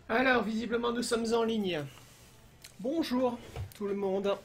Alors, visiblement, nous sommes en ligne. Bonjour, tout le monde.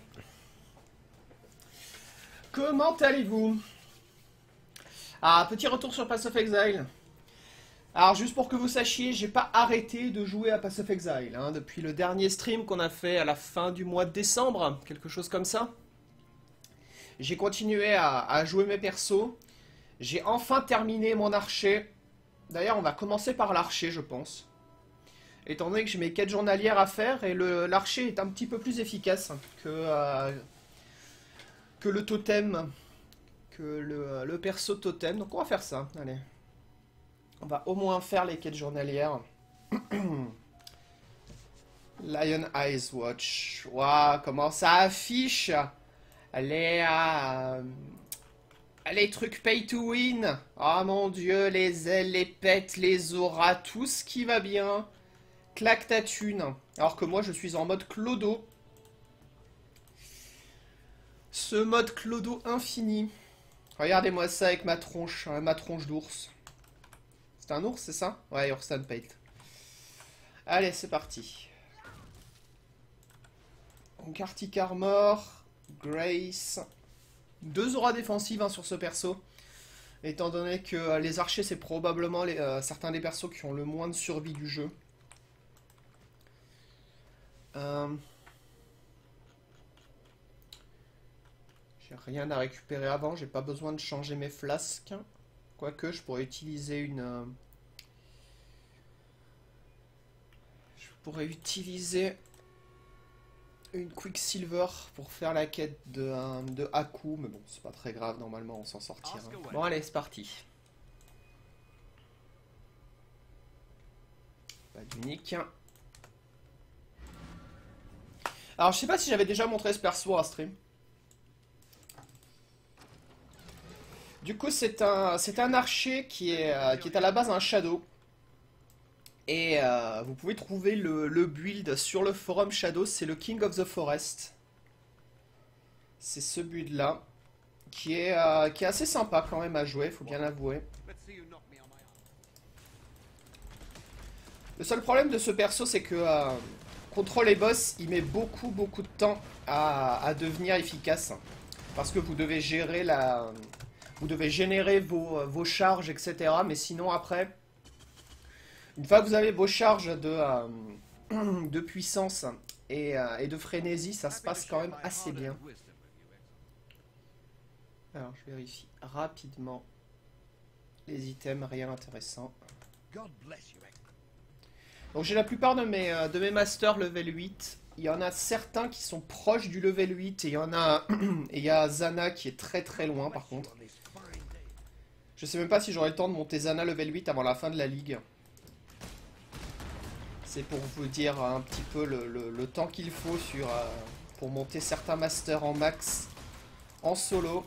Comment allez-vous? Ah, petit retour sur Path of Exile. Alors, juste pour que vous sachiez, j'ai pas arrêté de jouer à Path of Exile, hein, depuis le dernier stream qu'on a fait à la fin du mois de décembre, quelque chose comme ça. J'ai continué à jouer mes persos. J'ai enfin terminé mon archer. D'ailleurs, on va commencer par l'archer, je pense. Étant donné que j'ai mes quêtes journalières à faire, et l'archer est un petit peu plus efficace que le totem, que le perso totem. Donc on va faire ça, allez. On va au moins faire les quêtes journalières. Lion Eyes Watch. Waouh, comment ça affiche. Les trucs pay to win. Oh mon dieu, les ailes, les pets, les auras, tout ce qui va bien. Claque ta thune. Alors que moi, je suis en mode clodo. Ce mode clodo infini. Regardez-moi ça avec ma tronche d'ours. C'est un ours, c'est ça? Ouais, Ursan Pate. Allez, c'est parti. Donc, Arctic Armor, Grace. 2 auras défensives hein, sur ce perso. Étant donné que les archers, c'est probablement certains des persos qui ont le moins de survie du jeu. J'ai rien à récupérer avant, j'ai pas besoin de changer mes flasques. Quoique, je pourrais utiliser une Quicksilver pour faire la quête de Haku, mais bon, c'est pas très grave, normalement on s'en sortira. Bon allez, c'est parti. Pas d'unique. Alors je sais pas si j'avais déjà montré ce perso à stream. Du coup c'est un archer qui est à la base un shadow. Et vous pouvez trouver le build sur le forum Shadow, c'est le King of the Forest. C'est ce build là, qui est assez sympa quand même à jouer, faut bien l'avouer. Le seul problème de ce perso, c'est que contre les boss, il met beaucoup de temps à devenir efficace. Parce que vous devez gérer vous devez générer vos charges, etc. Mais sinon après, une fois que vous avez vos charges de puissance et de frénésie, ça se passe quand même assez bien. Alors je vérifie rapidement les items, rien d'intéressant. Donc j'ai la plupart de mes masters level 8. Il y en a certains qui sont proches du level 8 et il y a Zana qui est très loin par contre. Je sais même pas si j'aurai le temps de monter Zana level 8 avant la fin de la ligue. C'est pour vous dire un petit peu le temps qu'il faut pour monter certains masters en max en solo.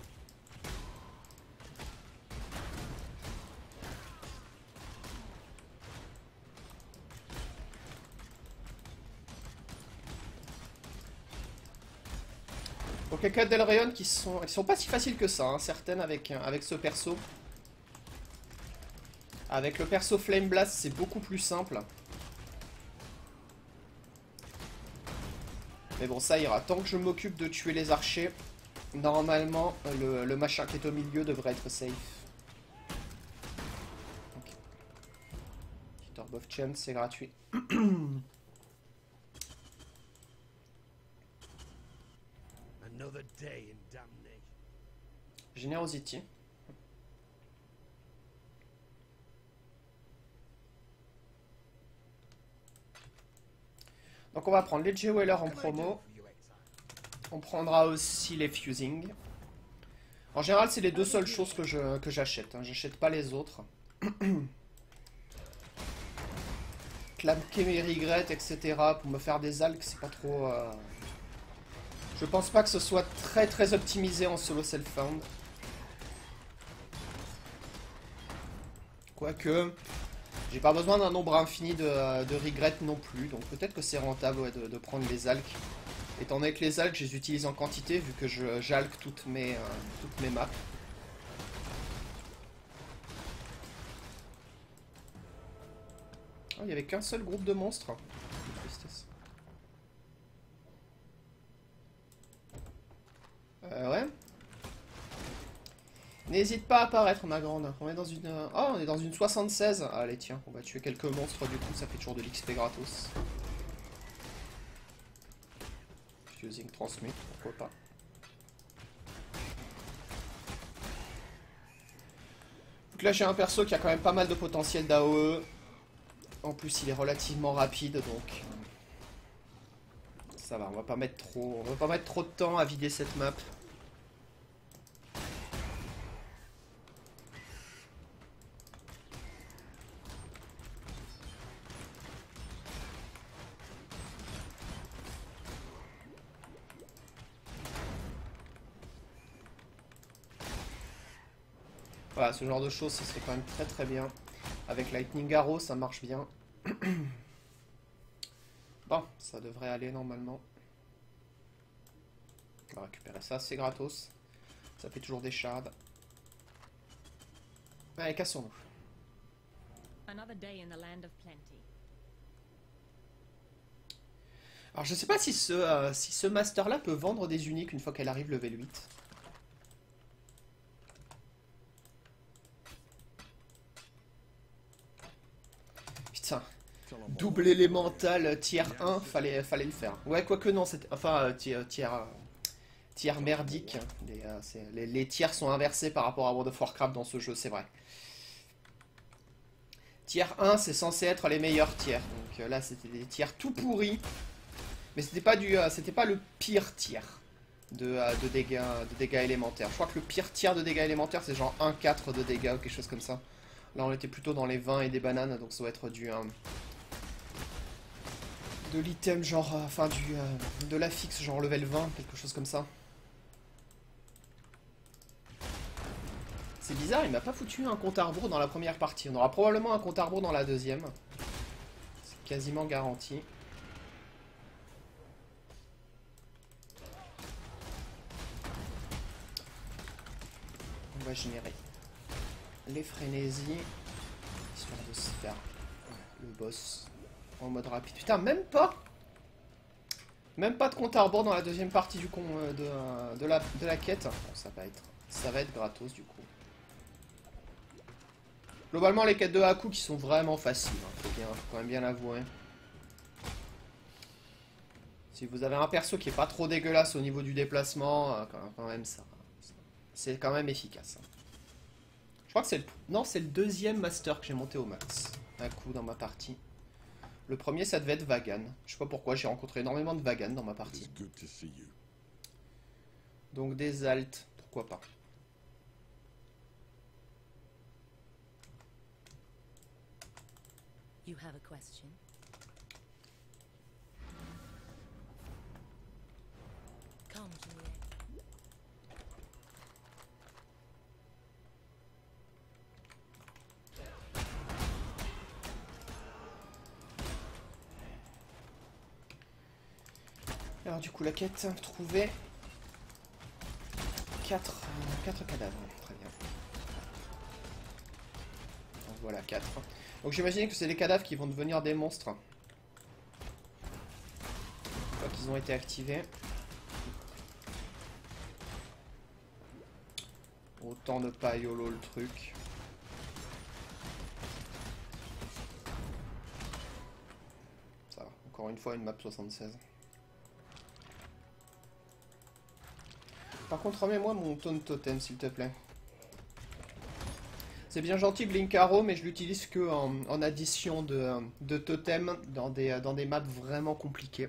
Donc les quêtes d'Elrayon qui sont pas si faciles que ça, hein, certaines avec ce perso. Avec le perso Flame Blast, c'est beaucoup plus simple. Mais bon, ça ira. Tant que je m'occupe de tuer les archers, normalement, le machin qui est au milieu devrait être safe. Okay. Petit Orb of Chance, c'est gratuit. Generosity. Donc on va prendre les Jewelers en promo. On prendra aussi les Fusing. En général, c'est les deux seules choses que j'achète. Hein. J'achète pas les autres. Clam Regret, etc. Pour me faire des alques, c'est pas trop... Je pense pas que ce soit très optimisé en solo self-found. Quoique... J'ai pas besoin d'un nombre infini de regrets non plus, donc peut-être que c'est rentable ouais, de prendre les alques. Étant donné que les alques, je les utilise en quantité, vu que j'alque toutes mes maps. Oh, il n'y avait qu'un seul groupe de monstres. Quelle tristesse. Ouais. N'hésite pas à apparaître, ma grande. On est dans une... Oh, on est dans une 76. Allez, tiens, on va tuer quelques monstres, du coup, ça fait toujours de l'XP gratos. Fusing transmute, pourquoi pas. Donc là, j'ai un perso qui a quand même pas mal de potentiel d'AOE. En plus, il est relativement rapide, donc... Ça va, on va pas mettre trop de temps à vider cette map. Voilà, ce genre de choses, ça serait quand même très très bien. Avec Lightning Arrow, ça marche bien. Bon, ça devrait aller normalement. On va récupérer ça, c'est gratos. Ça fait toujours des shards. Allez, cassons-nous. Alors, je sais pas si ce master-là peut vendre des uniques une fois qu'elle arrive level 8. Putain. Double élémental, tier 1, fallait le faire. Ouais, quoique non, c'était... Enfin, tier merdique. Les tiers sont inversés par rapport à World of Warcraft dans ce jeu, c'est vrai. Tier 1, c'est censé être les meilleurs tiers. Donc là, c'était des tiers tout pourris. Mais c'était pas le pire tiers de dégâts élémentaires. Je crois que le pire tiers de dégâts élémentaires, c'est genre 1,4 de dégâts ou quelque chose comme ça. Là, on était plutôt dans les 20 et des bananes, donc ça doit être de l'item genre, enfin de la fixe genre level 20, quelque chose comme ça. C'est bizarre, il m'a pas foutu un compte à rebours dans la première partie. On aura probablement un compte à rebours dans la deuxième. C'est quasiment garanti. On va générer les frénésies, histoire de se faire le boss en mode rapide. Putain, même pas de compte à rebours dans la deuxième partie du de la quête. Bon, ça va être gratos du coup. Globalement, les quêtes de Haku qui sont vraiment faciles, hein, faut quand même bien l'avouer. Si vous avez un perso qui est pas trop dégueulasse au niveau du déplacement, quand même ça, c'est quand même efficace. Je crois que c'est le deuxième master que j'ai monté au max. Haku dans ma partie. Le premier, ça devait être Vagan. Je sais pas pourquoi, j'ai rencontré énormément de Vagan dans ma partie. Donc des alts, pourquoi pas. You have a question? Come, Juliet. Alors du coup la quête, trouver 4 cadavres, très bien. Donc, voilà 4. Donc j'imagine que c'est les cadavres qui vont devenir des monstres. Une fois qu'ils ont été activés. Autant ne pas YOLO le truc. Ça va, encore une fois une map 76. Par contre, remets-moi mon taunt totem, s'il te plaît. C'est bien gentil Blinkaro, mais je l'utilise que en addition de totem dans des maps vraiment compliquées.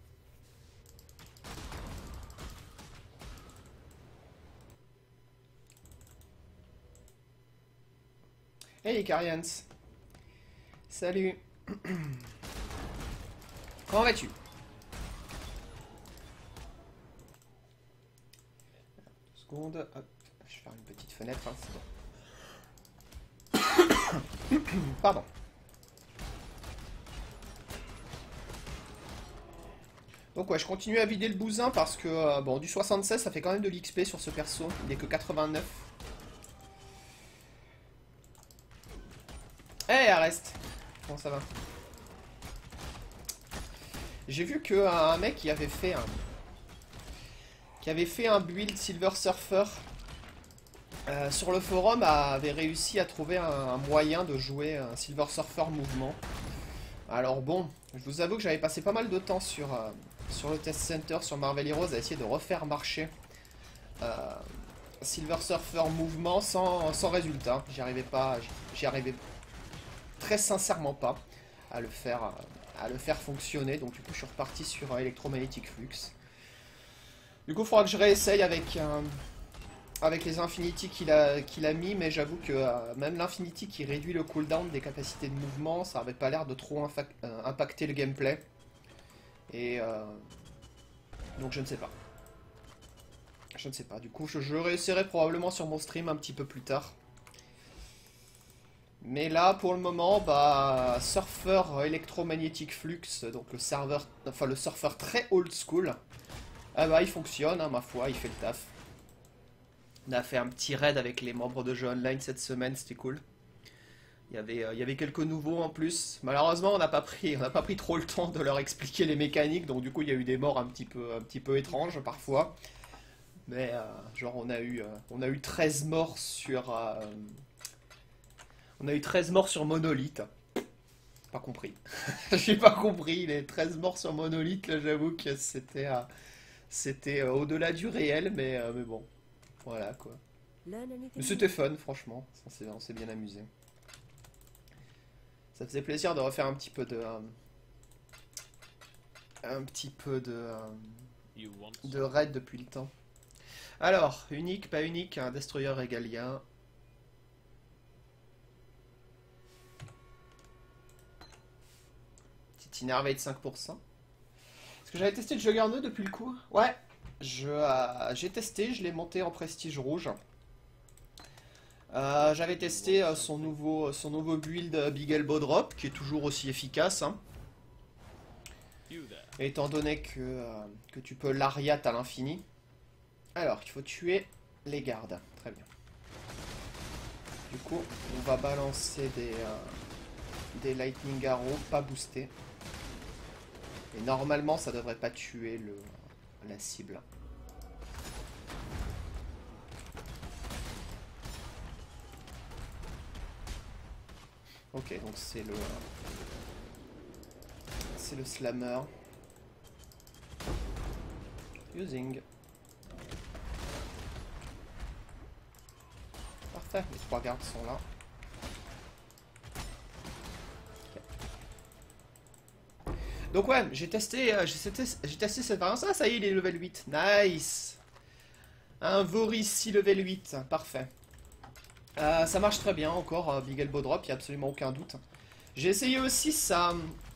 Hey Carians. Salut. Comment vas-tu? Seconde, hop, je vais faire une petite fenêtre, hein, c'est bon. Pardon. Donc ouais, je continue à vider le bousin parce que, bon, du 76, ça fait quand même de l'XP sur ce perso. Il est que 89. Hey, Arrest. Comment ça va? J'ai vu qu'un mec qui avait fait un build Silver Surfer sur le forum avait réussi à trouver un moyen de jouer un Silver Surfer mouvement. Alors bon, je vous avoue que j'avais passé pas mal de temps sur le test center, sur Marvel Heroes, à essayer de refaire marcher Silver Surfer mouvement sans résultat. J'y arrivais très sincèrement pas à le faire fonctionner. Donc du coup je suis reparti sur Electromagnetic Flux. Du coup il faudra que je réessaye avec les Infinity qu'il a mis, mais j'avoue que même l'Infinity qui réduit le cooldown des capacités de mouvement, ça avait pas l'air de trop impacter le gameplay. Et donc je ne sais pas. Je ne sais pas, du coup je réessayerai probablement sur mon stream un petit peu plus tard. Mais là pour le moment, bah Surfer Electromagnetic Flux, donc le surfer très old school, ah bah il fonctionne, hein, ma foi, il fait le taf. On a fait un petit raid avec les membres de jeu online cette semaine, c'était cool. Il y avait quelques nouveaux en plus. Malheureusement, on n'a pas pris trop le temps de leur expliquer les mécaniques, donc du coup il y a eu des morts un petit peu étranges parfois. Mais genre on a eu 13 morts sur Monolith. Pas compris. J'ai pas compris, les 13 morts sur Monolith, là j'avoue que c'était au-delà du réel, mais bon. Voilà quoi. Mais c'était fun, franchement. On s'est bien amusé. Ça faisait plaisir de refaire un petit peu de raid depuis le temps. Alors, unique, pas unique, un destroyer régalien. Petit innervate 5%. Est-ce que j'avais testé le Juggernaut depuis le coup? Ouais. J'ai testé, je l'ai monté en prestige rouge. J'avais testé son nouveau build Big Elbow Drop, qui est toujours aussi efficace. Hein. Étant donné que tu peux lariat à l'infini. Alors, il faut tuer les gardes. Très bien. Du coup, on va balancer des Lightning Arrows, pas boostés. Et normalement, ça devrait pas tuer la cible. Ok, donc c'est le slammer. Using. Parfait, les 3 gardes sont là. Okay. Donc ouais, j'ai testé cette variante. Ah, ça y est, il est level 8. Nice. Un Voris 6 level 8. Parfait. Ça marche très bien encore, Big Elbow Drop, il n'y a absolument aucun doute. J'ai essayé aussi sa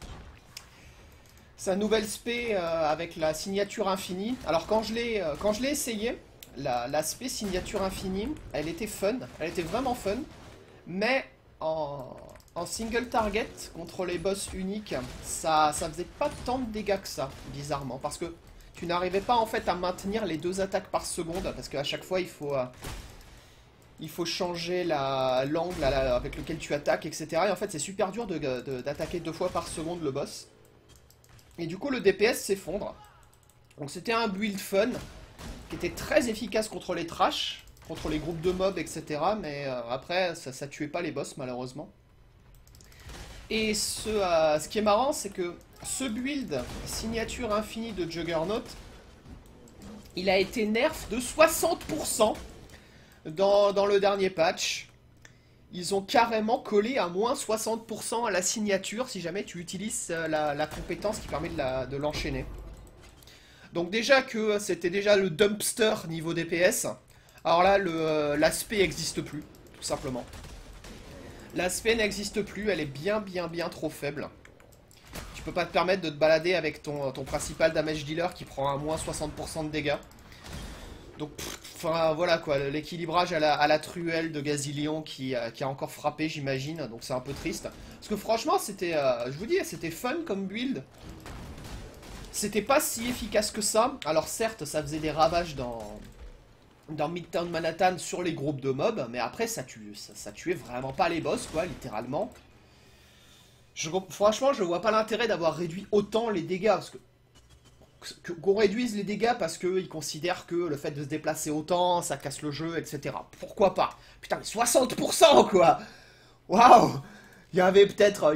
nouvelle spé avec la signature infinie. Alors quand je l'ai essayé, la spé signature infinie, elle était fun, elle était vraiment fun. Mais en single target contre les boss uniques, ça faisait pas tant de dégâts que ça, bizarrement. Parce que tu n'arrivais pas en fait à maintenir les 2 attaques par seconde, parce qu'à chaque fois il faut changer l'angle avec lequel tu attaques, etc. Et en fait, c'est super dur d'attaquer 2 fois par seconde le boss. Et du coup, le DPS s'effondre. Donc c'était un build fun, qui était très efficace contre les trash, contre les groupes de mobs, etc. Mais après, ça tuait pas les boss, malheureusement. Et ce qui est marrant, c'est que ce build, signature infinie de Juggernaut, il a été nerf de 60%. Dans le dernier patch, ils ont carrément collé à moins 60% à la signature si jamais tu utilises la compétence qui permet de l'enchaîner. Donc déjà que c'était déjà le dumpster niveau DPS, alors là l'aspect n'existe plus, tout simplement. L'aspect n'existe plus, elle est bien trop faible. Tu peux pas te permettre de te balader avec ton principal damage dealer qui prend à moins 60% de dégâts. Donc, enfin voilà quoi, l'équilibrage à la truelle de Gazillion qui a encore frappé, j'imagine, donc c'est un peu triste. Parce que franchement, c'était, je vous dis, c'était fun comme build. C'était pas si efficace que ça. Alors certes, ça faisait des ravages dans Midtown Manhattan sur les groupes de mobs, mais après ça tuait vraiment pas les boss, quoi, littéralement. Franchement, je vois pas l'intérêt d'avoir réduit autant les dégâts. Parce que qu'on réduise les dégâts parce qu'ils considèrent que le fait de se déplacer autant, ça casse le jeu, etc. Pourquoi pas? Putain, mais 60% quoi! Waouh! Il y avait peut-être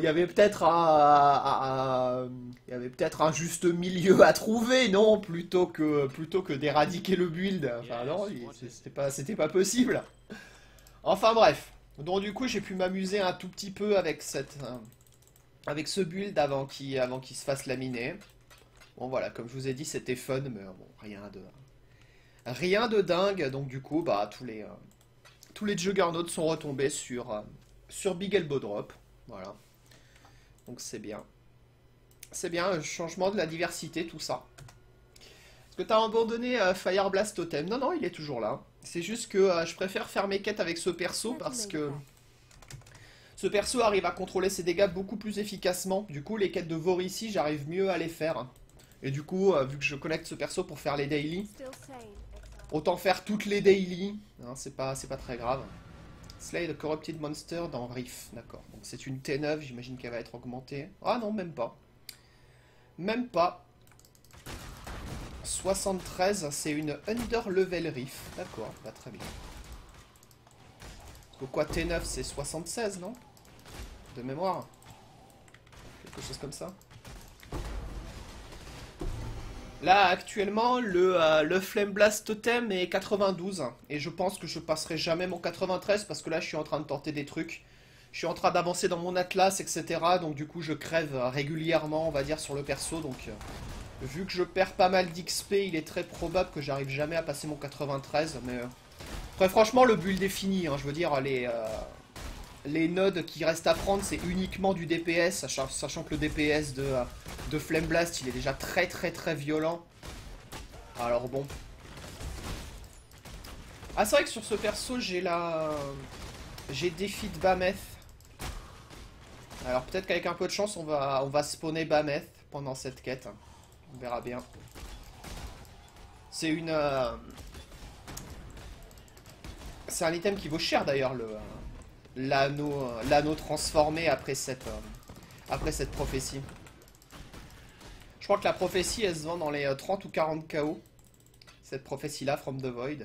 un juste milieu à trouver, non? Plutôt que d'éradiquer le build. Enfin non, c'était pas possible. Enfin bref. Donc du coup, j'ai pu m'amuser un tout petit peu avec avec ce build avant qu'il se fasse laminer. Bon voilà, comme je vous ai dit, c'était fun, mais bon, rien de dingue. Donc du coup, bah tous les juggernauts sont retombés sur Big Elbow Drop. Voilà. Donc c'est bien. C'est bien, un changement de la diversité, tout ça. Est-ce que t'as abandonné Fire Blast Totem? Non, non, il est toujours là. C'est juste que je préfère faire mes quêtes avec ce perso parce que ce perso arrive à contrôler ses dégâts beaucoup plus efficacement. Du coup, les quêtes de Vorici, j'arrive mieux à les faire. Et du coup, vu que je connecte ce perso pour faire les daily, autant faire toutes les daily. Hein, c'est pas très grave. Slay the Corrupted Monster dans Riff. D'accord. Donc c'est une T9, j'imagine qu'elle va être augmentée. Ah non, même pas. Même pas. 73, c'est une Under Level Riff. D'accord, pas très bien. Donc quoi, T9 c'est 76, non? De mémoire. Quelque chose comme ça. Là, actuellement, le Flame Blast Totem est 92. Et je pense que je passerai jamais mon 93 parce que là, je suis en train de tenter des trucs. Je suis en train d'avancer dans mon atlas, etc. Donc du coup, je crève régulièrement, on va dire, sur le perso. Donc, vu que je perds pas mal d'XP, il est très probable que j'arrive jamais à passer mon 93. Mais après, franchement, le build est fini. Hein, je veux dire, les nodes qui restent à prendre, c'est uniquement du DPS, sachant que le DPS de Flame Blast, il est déjà très violent. Alors bon. Ah, c'est vrai que sur ce perso, j'ai Defeat Bameth. Alors peut-être qu'avec un peu de chance, on va spawner Bameth pendant cette quête. On verra bien. C'est c'est un item qui vaut cher d'ailleurs, l'anneau transformé après cette prophétie. Je crois que la prophétie, elle se vend dans les 30 ou 40 KO. Cette prophétie-là, From the Void.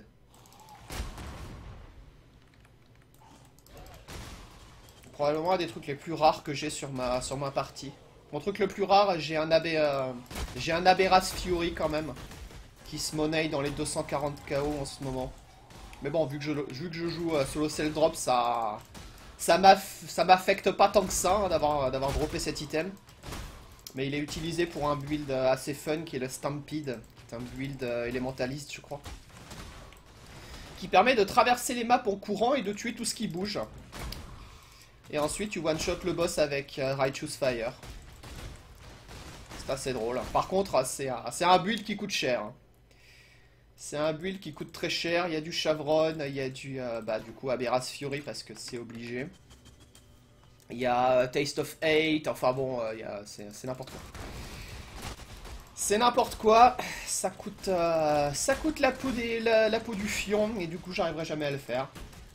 Probablement un des trucs les plus rares que j'ai sur ma partie. Mon truc le plus rare, j'ai un Aberras Fury quand même. Qui se monnaie dans les 240 KO en ce moment. Mais bon, vu que je joue solo cell drop, ça m'affecte pas tant que ça hein, d'avoir droppé cet item. Mais il est utilisé pour un build assez fun qui est le Stampede, qui est un build élémentaliste je crois. Qui permet de traverser les maps en courant et de tuer tout ce qui bouge. Et ensuite tu one-shot le boss avec Righteous Fire. C'est assez drôle. Par contre, c'est un build qui coûte cher. Hein. C'est un build qui coûte très cher. Il y a du Chavron, il y a du coup Aberras Fury parce que c'est obligé. Il y a Taste of Hate, enfin bon, c'est n'importe quoi. C'est n'importe quoi. Ça coûte la peau du fion et du coup j'arriverai jamais à le faire.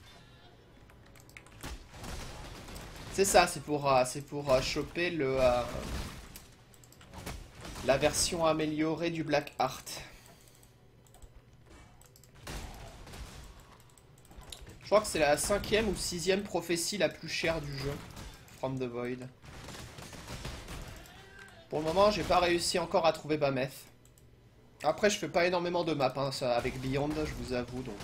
C'est ça, c'est pour choper la version améliorée du Black Heart. Je crois que c'est la 5e ou 6e prophétie la plus chère du jeu. From the Void. Pour le moment, j'ai pas réussi encore à trouver Bameth. Après, je fais pas énormément de maps hein, ça, avec Beyond, je vous avoue, donc...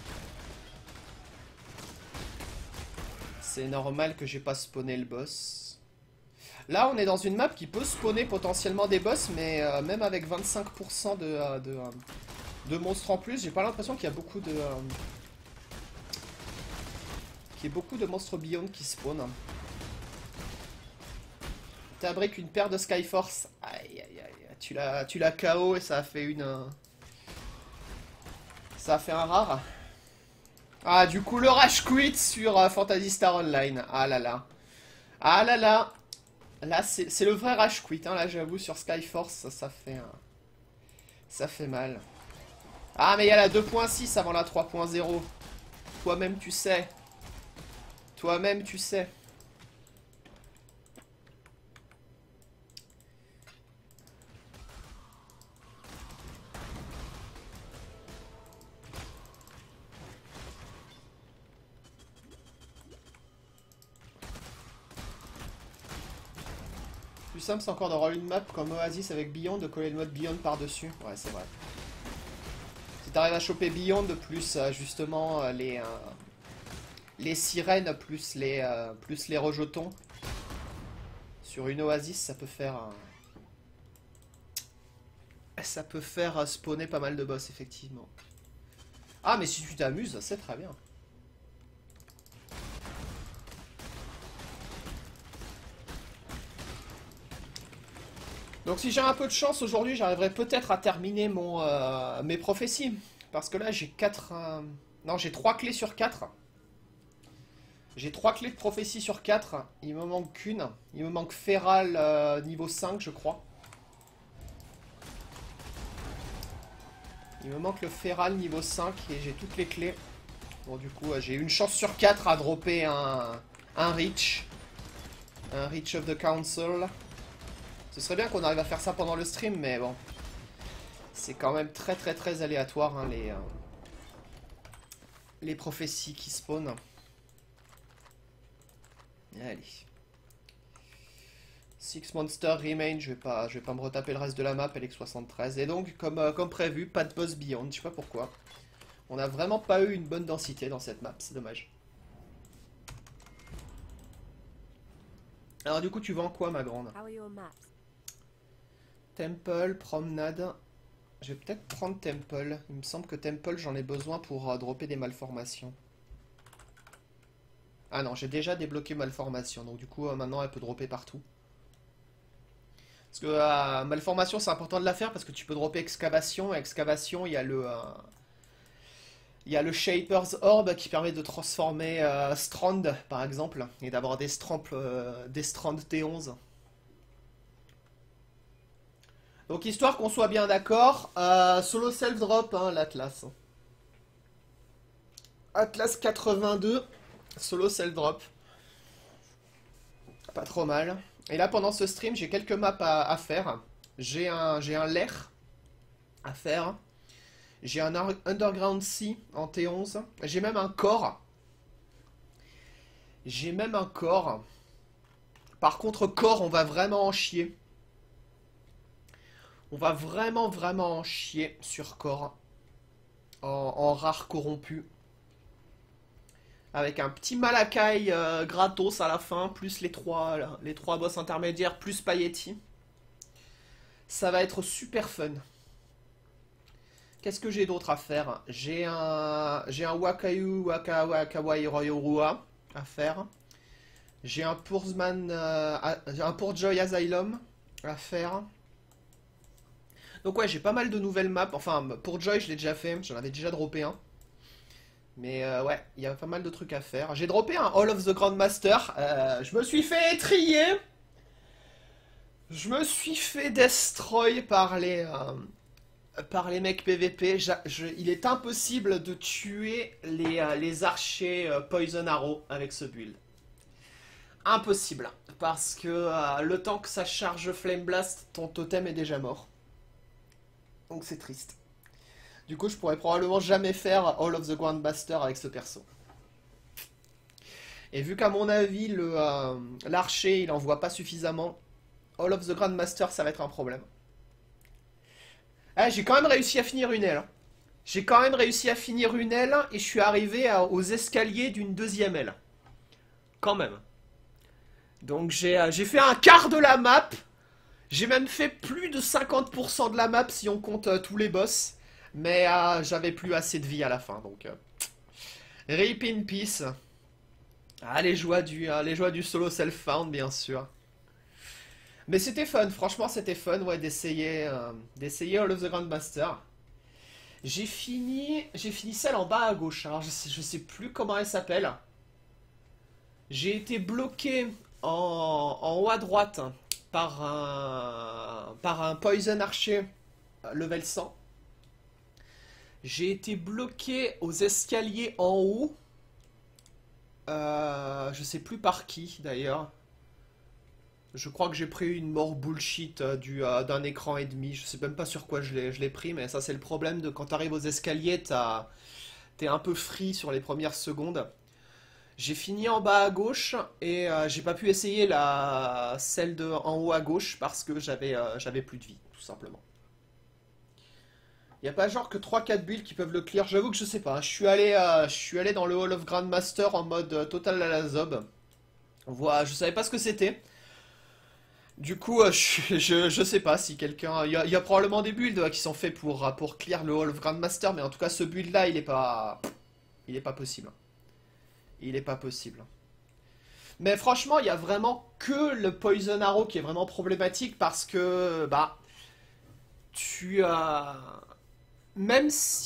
C'est normal que j'ai pas spawné le boss. Là, on est dans une map qui peut spawner potentiellement des boss, mais même avec 25% de monstres en plus, j'ai pas l'impression qu'il y a beaucoup de... qu'il y ait beaucoup de monstres Beyond qui spawnent. T'abriques une paire de Skyforce. Aïe aïe aïe. Tu l'as KO et ça a fait ça a fait un rare. Ah, du coup, le rage quit sur Phantasy Star Online. Ah là là. Ah là là. Là, c'est le vrai rage quit. Hein. Là, j'avoue, sur Skyforce, ça fait mal. Ah, mais il y a la 2.6 avant la 3.0. Toi-même, tu sais. Toi-même, tu sais. Plus simple, c'est encore de roll une map comme Oasis avec Beyond, de coller le mode Beyond par-dessus. Ouais, c'est vrai. Si t'arrives à choper Beyond, plus justement les sirènes, plus les rejetons, sur une Oasis, ça peut faire... ça peut faire spawner pas mal de boss, effectivement. Ah, mais si tu t'amuses, c'est très bien. Donc si j'ai un peu de chance aujourd'hui, j'arriverai peut-être à terminer mes prophéties. Parce que là, j'ai 4... non, j'ai 3 clés sur 4. J'ai 3 clés de prophétie sur 4. Il me manque qu'une. Il me manque Feral niveau 5, je crois. Il me manque le Feral niveau 5 et j'ai toutes les clés. Bon, du coup, j'ai une chance sur 4 à dropper un Reach. Un Reach of the Council. Ce serait bien qu'on arrive à faire ça pendant le stream, mais bon. C'est quand même très très très aléatoire, hein, les prophéties qui spawnent. Allez. Six Monsters Remain, je vais pas me retaper le reste de la map, elle est que 73. Et donc, comme prévu, pas de boss Beyond, je sais pas pourquoi. On n'a vraiment pas eu une bonne densité dans cette map, c'est dommage. Alors du coup, tu vends quoi, ma grande? Temple, promenade. Je vais peut-être prendre Temple. Il me semble que Temple, j'en ai besoin pour dropper des malformations. Ah non, j'ai déjà débloqué malformation, donc du coup, maintenant, elle peut dropper partout. Parce que malformation, c'est important de la faire parce que tu peux dropper excavation. Et excavation, il y a le Shaper's Orb qui permet de transformer Strand, par exemple, et d'avoir des Strand T11. Donc, histoire qu'on soit bien d'accord, solo self-drop, hein, l'Atlas. Atlas 82, solo self-drop. Pas trop mal. Et là, pendant ce stream, j'ai quelques maps à faire. J'ai un lair à faire. J'ai un Underground Sea en T11. J'ai même un corps. J'ai même un corps. Par contre, corps, on va vraiment en chier. On va vraiment en chier sur corps. En rare corrompu. Avec un petit Malakai gratos à la fin, plus les trois boss intermédiaires, plus Pailletti. Ça va être super fun. Qu'est-ce que j'ai d'autre à faire? J'ai un Wakayu Wakawai Royorua à faire. J'ai un Pursman, un Purjoy Asylum à faire. Donc ouais, j'ai pas mal de nouvelles maps. Enfin, Purjoy, je l'ai déjà fait, j'en avais déjà droppé un. Mais ouais, il y a pas mal de trucs à faire. J'ai droppé un Hall of the Grandmaster. Je me suis fait étrier. Je me suis fait destroy par les mecs PVP. Il est impossible de tuer les archers Poison Arrow avec ce build. Impossible. Parce que le temps que ça charge Flame Blast, ton totem est déjà mort. Donc c'est triste. Du coup, je pourrais probablement jamais faire All of the Grandmaster avec ce perso. Et vu qu'à mon avis, l'archer, il en voit pas suffisamment, All of the Grandmaster, ça va être un problème. Ah, j'ai quand même réussi à finir une aile. J'ai quand même réussi à finir une aile et je suis arrivé aux escaliers d'une deuxième aile. Quand même. Donc j'ai fait un quart de la map. J'ai même fait plus de 50% de la map si on compte tous les boss. Mais j'avais plus assez de vie à la fin, donc... Rip in peace. Ah, les joies du solo self-found, bien sûr. Mais c'était fun, franchement, c'était fun, ouais, d'essayer All of the Grandmaster. J'ai fini celle en bas à gauche, alors je sais plus comment elle s'appelle. J'ai été bloqué en haut à droite par un Poison Archer level 100. J'ai été bloqué aux escaliers en haut. Je sais plus par qui d'ailleurs. Je crois que j'ai pris une mort bullshit d'un écran et demi. Je sais même pas sur quoi je l'ai pris, mais ça c'est le problème de quand t'arrives aux escaliers, t'es un peu free sur les premières secondes. J'ai fini en bas à gauche et j'ai pas pu essayer celle de en haut à gauche parce que j'avais plus de vie, tout simplement. Y a pas genre que 3-4 builds qui peuvent le clear. J'avoue que je sais pas. Je suis allé dans le Hall of Grandmaster en mode total à la zob. Voilà, je savais pas ce que c'était. Du coup, je sais pas si quelqu'un. Il y a probablement des builds qui sont faits pour clear le Hall of Grandmaster, mais en tout cas, ce build là, il est pas. Il est pas possible. Il est pas possible. Mais franchement, il y a vraiment que le Poison Arrow qui est vraiment problématique parce que. Bah. Tu as. Même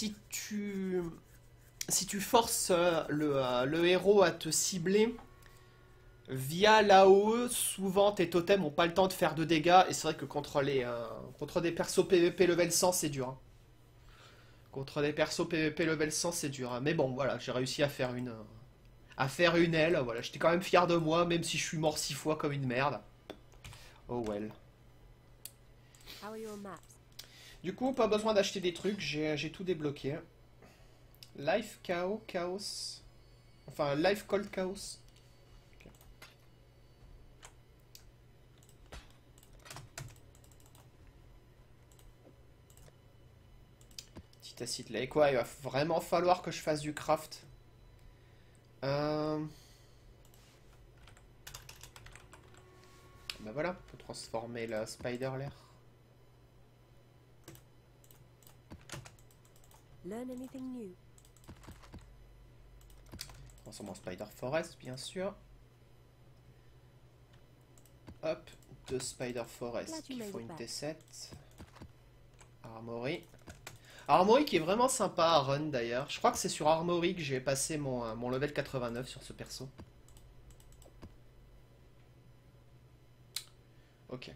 si tu forces le héros à te cibler via l'AOE, souvent tes totems n'ont pas le temps de faire de dégâts et c'est vrai que contre des persos PvP level 100 c'est dur. Hein. Contre des persos PvP level 100 c'est dur. Hein. Mais bon voilà, j'ai réussi à faire une aile. Voilà, j'étais quand même fier de moi même si je suis mort 6 fois comme une merde. Oh well. How are your maps? Du coup, pas besoin d'acheter des trucs, j'ai tout débloqué. Life Chaos. Enfin, Life Cold Chaos. Ok. Petit acide lake. Ouais, il va vraiment falloir que je fasse du craft. Ben voilà, on peut transformer le Spider Lair. Learn anything new? Transforme en Spider Forest, bien sûr. Hop, deux Spider Forest qui font une T7. Armory. Armory qui est vraiment sympa à run d'ailleurs. Je crois que c'est sur Armory que j'ai passé mon level 89 sur ce perso. Ok.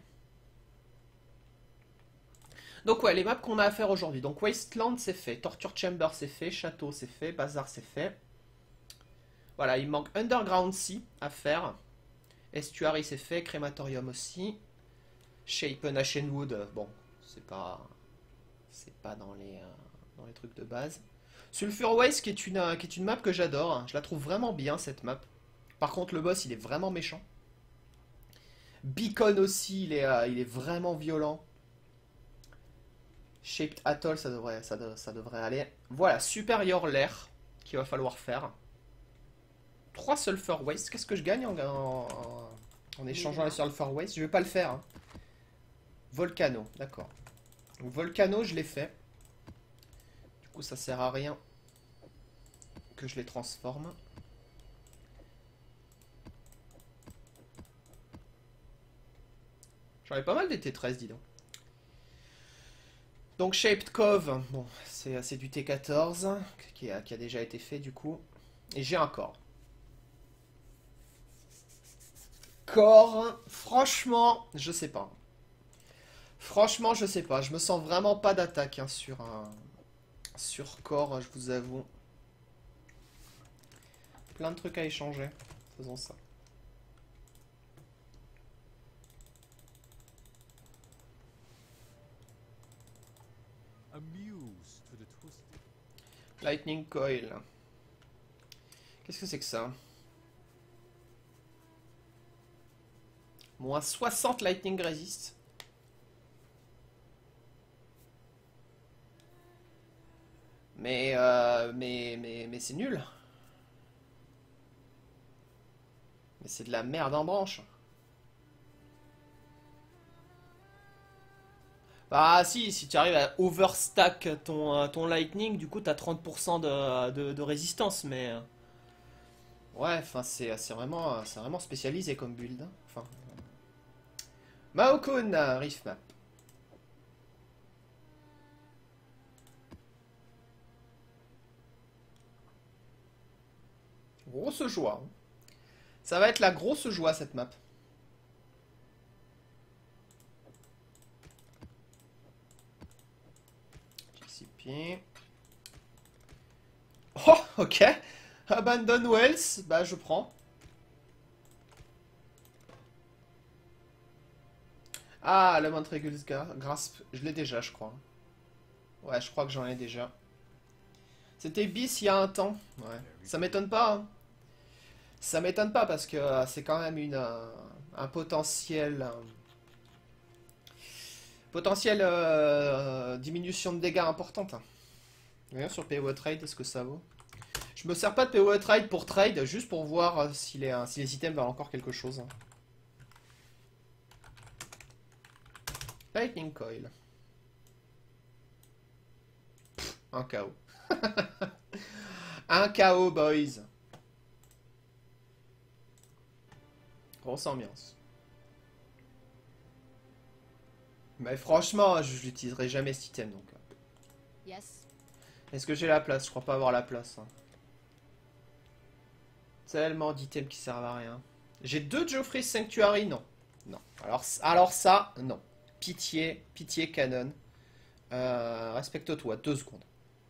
Donc ouais, les maps qu'on a à faire aujourd'hui. Donc Wasteland c'est fait, Torture Chamber c'est fait, Château c'est fait, Bazar c'est fait. Voilà, il manque Underground Sea à faire. Estuary c'est fait, Crématorium aussi. Shapen Ashenwood, bon, c'est pas dans les trucs de base. Sulfur Waste qui est une map que j'adore. Je la trouve vraiment bien cette map. Par contre le boss il est vraiment méchant. Beacon aussi, il est vraiment violent. Shaped Atoll, ça devrait aller. Voilà, Superior Lair qu'il va falloir faire. 3 Sulfur Waste. Qu'est-ce que je gagne en échangeant les Sulfur Waste? Je vais pas le faire. Hein. Volcano, d'accord. Volcano, je l'ai fait. Du coup, ça sert à rien que je les transforme. J'en ai pas mal des T13, dis donc. Donc Shaped Cove, bon, c'est du T14 qui a déjà été fait du coup. Et j'ai un corps. Corps, franchement, je sais pas. Franchement, je sais pas. Je me sens vraiment pas d'attaque hein, sur corps, je vous avoue. Plein de trucs à échanger. Faisons ça. Lightning Coil. Qu'est-ce que c'est que ça? Moins 60 Lightning Resist. Mais c'est nul. Mais c'est de la merde en branche. Bah si tu arrives à overstack ton lightning, du coup t'as 30% de résistance, mais... Ouais, enfin c'est vraiment spécialisé comme build. Hein. Enfin... Maokun, Rift Map. Grosse joie. Hein. Ça va être la grosse joie cette map. Oh, ok. Abandon Wells, bah je prends. Ah, le Montregus Grasp, je l'ai déjà, je crois. Ouais, je crois que j'en ai déjà. C'était bis il y a un temps. Ouais, ça m'étonne pas. Hein. Ça m'étonne pas parce que c'est quand même un potentiel... potentiel diminution de dégâts importante. Voyons sur PoE Trade, est-ce que ça vaut? Je me sers pas de PoE Trade pour trade, juste pour voir si les items valent encore quelque chose. Lightning Coil. Pff, un KO. Un KO, boys. Grosse ambiance. Mais franchement, je n'utiliserai jamais cet item donc. Yes. Est-ce que j'ai la place? Je crois pas avoir la place. Hein. Tellement d'items qui servent à rien. J'ai 2 Geoffrey Sanctuary? Non. Non. Alors ça, non. Pitié, pitié canon. Respecte-toi, 2 secondes.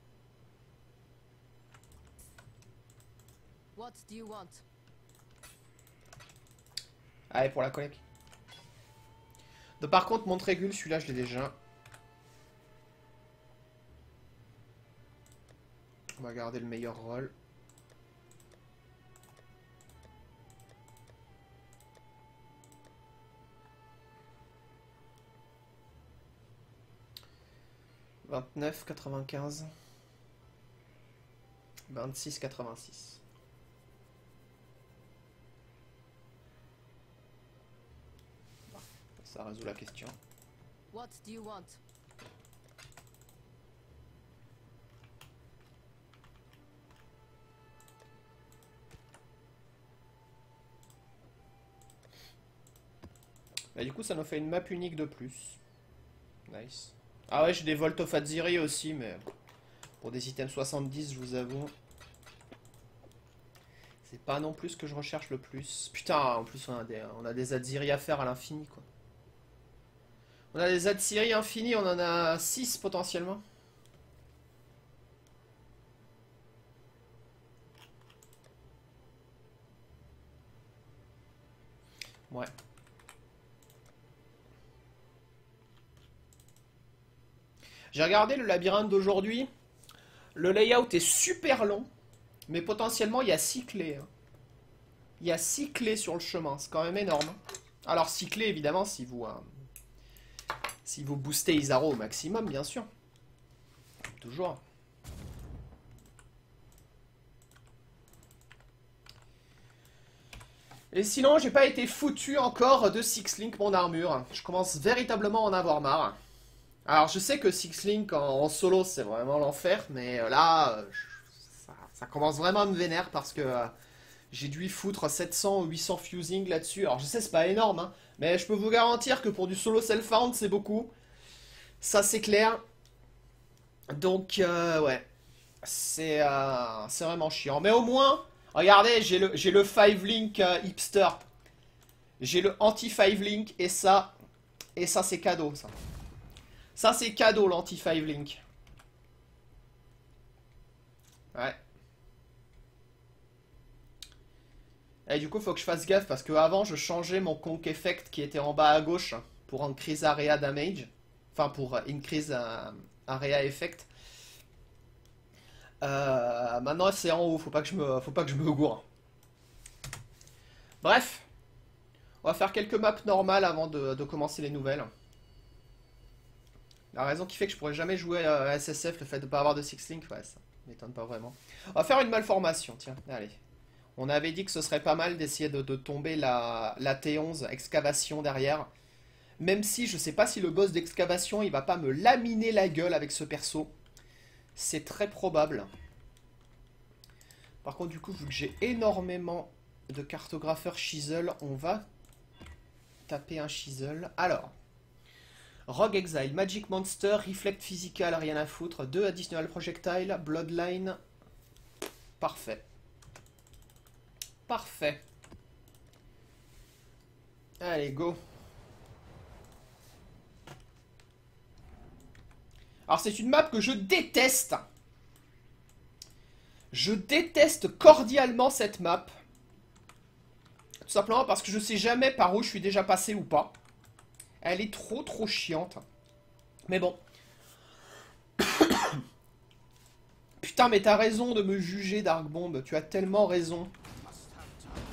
What do you want? Allez, pour la collecte. Donc, par contre, Montrégul, celui-là, je l'ai déjà. On va garder le meilleur rôle. « 29,95. 26,86. » Ça résout la question. What do you want? Bah, du coup, ça nous fait une map unique de plus. Nice. Ah ouais, j'ai des Volt of Aziri aussi, mais pour des items 70, je vous avoue. C'est pas non plus ce que je recherche le plus. Putain, en plus, on a des Aziri à faire à l'infini, quoi. On a des Aziri infinis, on en a 6 potentiellement. Ouais. J'ai regardé le labyrinthe d'aujourd'hui. Le layout est super long, mais potentiellement il y a 6 clés. Hein. Il y a 6 clés sur le chemin, c'est quand même énorme. Alors 6 clés évidemment si vous boostez Isaro au maximum, bien sûr. Toujours. Et sinon, j'ai pas été foutu encore de Six Link mon armure. Je commence véritablement à en avoir marre. Alors, je sais que Six Link en solo, c'est vraiment l'enfer, mais là, ça commence vraiment à me vénère parce que j'ai dû y foutre 700 ou 800 fusing là-dessus. Alors, je sais, c'est pas énorme, hein, mais je peux vous garantir que pour du solo self-found, c'est beaucoup. Ça, c'est clair. Donc, ouais, c'est vraiment chiant. Mais au moins, regardez, j'ai le 5-link hipster. J'ai le anti-5-link et ça c'est cadeau, ça. Ça, c'est cadeau, l'anti-5-link. Ouais. Et du coup, faut que je fasse gaffe parce que avant, je changeais mon conk effect qui était en bas à gauche pour increase area damage. Enfin, pour increase area effect. Maintenant, c'est en haut. Faut pas que je me gourre. Bref. On va faire quelques maps normales avant de commencer les nouvelles. La raison qui fait que je pourrais jamais jouer à SSF, le fait de ne pas avoir de Six Link, ouais, ça m'étonne pas vraiment. On va faire une malformation, tiens, allez. On avait dit que ce serait pas mal d'essayer de tomber la T11 excavation derrière. Même si je sais pas si le boss d'excavation il va pas me laminer la gueule avec ce perso. C'est très probable. Par contre, du coup, vu que j'ai énormément de cartographeurs chisel, on va taper un chisel. Alors. Rogue Exile, Magic Monster, Reflect Physical, rien à foutre. 2 Additional Projectile, Bloodline. Parfait. Parfait. Allez, go. Alors, c'est une map que je déteste. Je déteste cordialement cette map. Tout simplement parce que je sais jamais par où je suis déjà passé ou pas. Elle est trop chiante. Mais bon. Putain, mais t'as raison de me juger, Dark Bomb. Tu as tellement raison.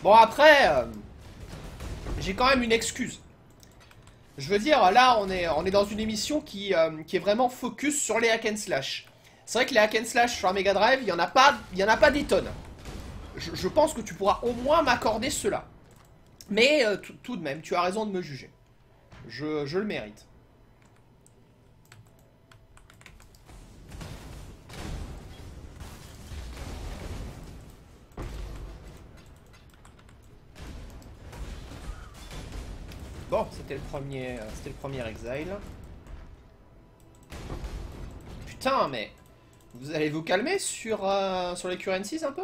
Bon après, j'ai quand même une excuse. Je veux dire, là on est dans une émission qui est vraiment focus sur les hack and slash. C'est vrai que les hack and slash sur la Mega Drive, il y en a pas des tonnes. Je pense que tu pourras au moins m'accorder cela. Mais tout de même, tu as raison de me juger. Je le mérite. Bon, c'était le premier exile. Putain, mais vous allez vous calmer sur les currencies un peu?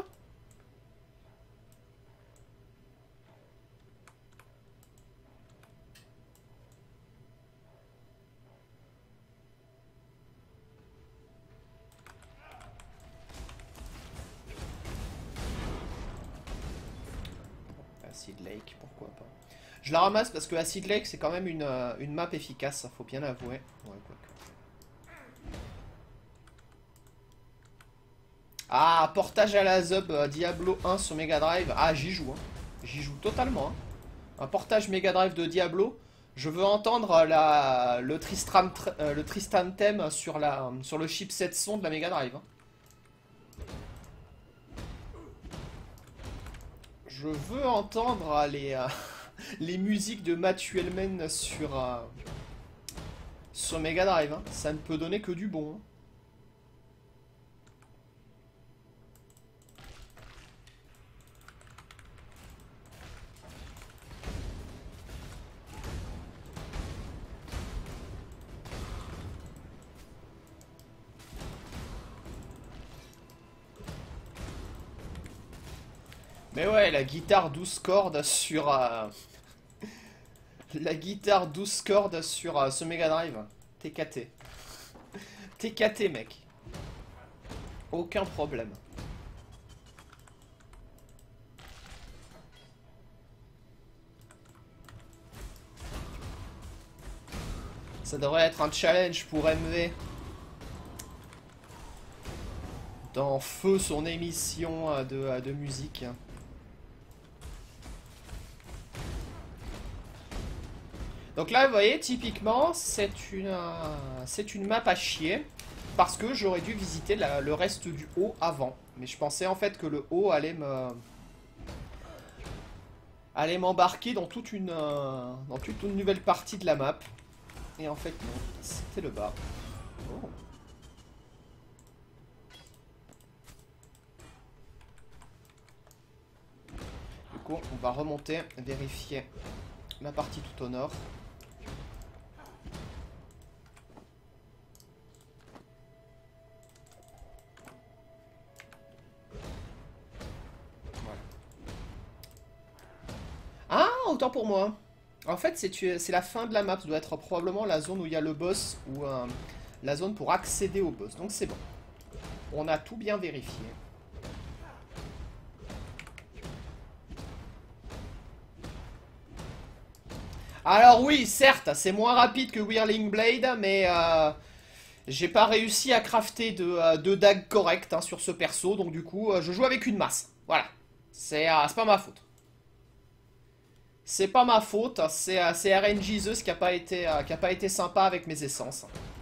Acid Lake, pourquoi pas. Je la ramasse parce que Acid Lake c'est quand même une map efficace, ça faut bien l'avouer. Ouais, quoique. Ah, portage à la Zub Diablo 1 sur Mega Drive. Ah, j'y joue, hein. J'y joue totalement. Hein. Un portage Mega Drive de Diablo. Je veux entendre le Tristan thème sur le chipset son de la Mega Drive. Hein. Je veux entendre les musiques de Matthew Hellman sur Mega Drive. Hein. Ça ne peut donner que du bon. Hein. Mais ouais, la guitare 12 cordes sur... la guitare 12 cordes sur ce Mega Drive. TKT. TKT, mec. Aucun problème. Ça devrait être un challenge pour MV. Dans feu son émission de musique. Donc là, vous voyez, typiquement, c'est une map à chier. Parce que j'aurais dû visiter le reste du haut avant. Mais je pensais en fait que le haut allait m'embarquer dans toute une nouvelle partie de la map. Et en fait, non. C'était le bas. Oh. Du coup, on va remonter, vérifier la partie tout au nord. Ah, autant pour moi. En fait, c'est la fin de la map. Ça doit être probablement la zone où il y a le boss ou la zone pour accéder au boss. Donc c'est bon. On a tout bien vérifié. Alors oui, certes, c'est moins rapide que Whirling Blade, mais j'ai pas réussi à crafter de dagues correctes hein, sur ce perso. Donc du coup, je joue avec une masse. Voilà. C'est pas ma faute. C'est pas ma faute, c'est RNG Zeus qui a pas été sympa avec mes essences.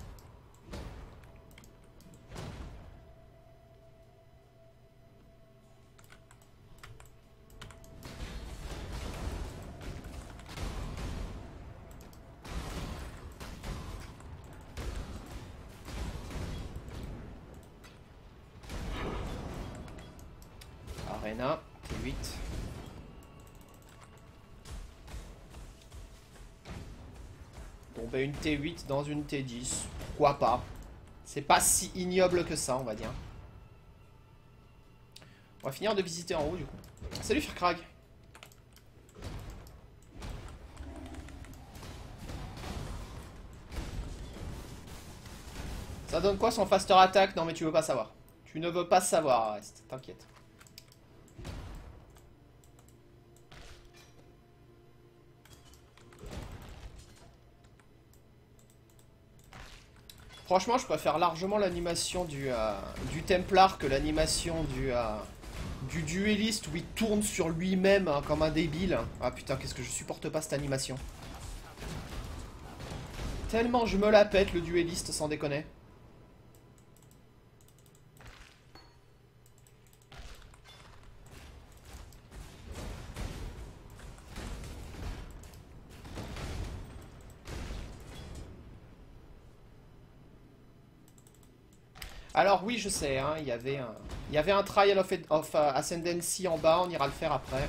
Arena, T8. Tomber une T8 dans une T10, pourquoi pas. C'est pas si ignoble que ça, on va dire. On va finir de visiter en haut, du coup. Salut, Firkrag. Ça donne quoi son faster attack? Non, mais tu veux pas savoir. Tu ne veux pas savoir, reste, t'inquiète. Franchement, je préfère largement l'animation du Templar que l'animation du dueliste où il tourne sur lui-même hein, comme un débile. Ah putain, qu'est-ce que je supporte pas cette animation. Tellement je me la pète le dueliste, sans déconner. Alors oui, je sais, hein, il y avait un Trial of Ascendancy en bas, on ira le faire après.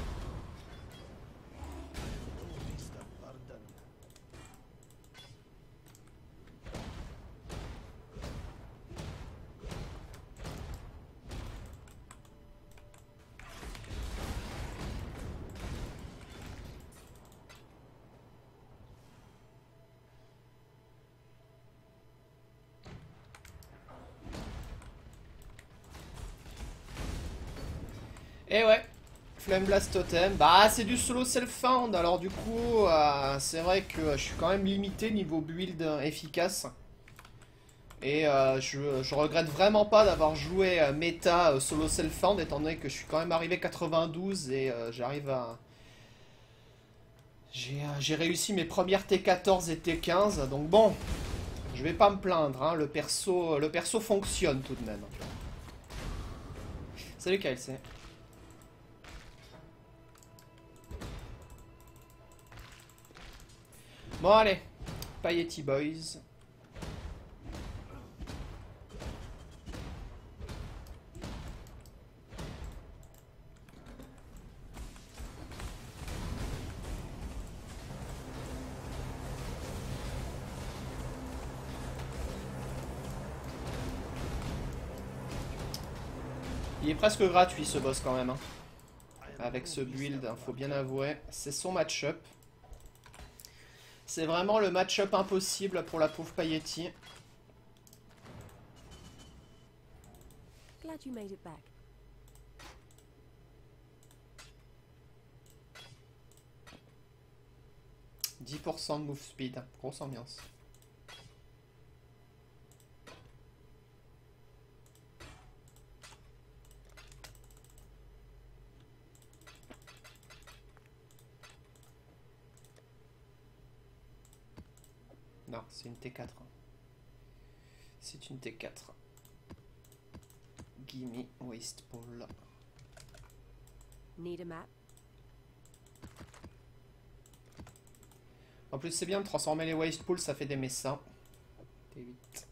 Et ouais, Flame Blast Totem, bah c'est du solo self-found, alors du coup, c'est vrai que je suis quand même limité niveau build efficace. Et je regrette vraiment pas d'avoir joué méta solo self-found, étant donné que je suis quand même arrivé 92 et j'arrive à... J'ai réussi mes premières T14 et T15, donc bon, je vais pas me plaindre, hein, le perso fonctionne tout de même. Salut KLC. Bon allez, Pailletti Boys. Il est presque gratuit ce boss quand même. Hein. Avec ce build, hein, faut bien avouer. C'est son match-up. C'est vraiment le match-up impossible pour la pauvre Pailletti. Glad you made it back. « 10% de move speed, grosse ambiance. Non, c'est une T4. C'est une T4. Gimme waste ball. Need a map? En plus, c'est bien de transformer les waste pools, ça fait des messas. T8.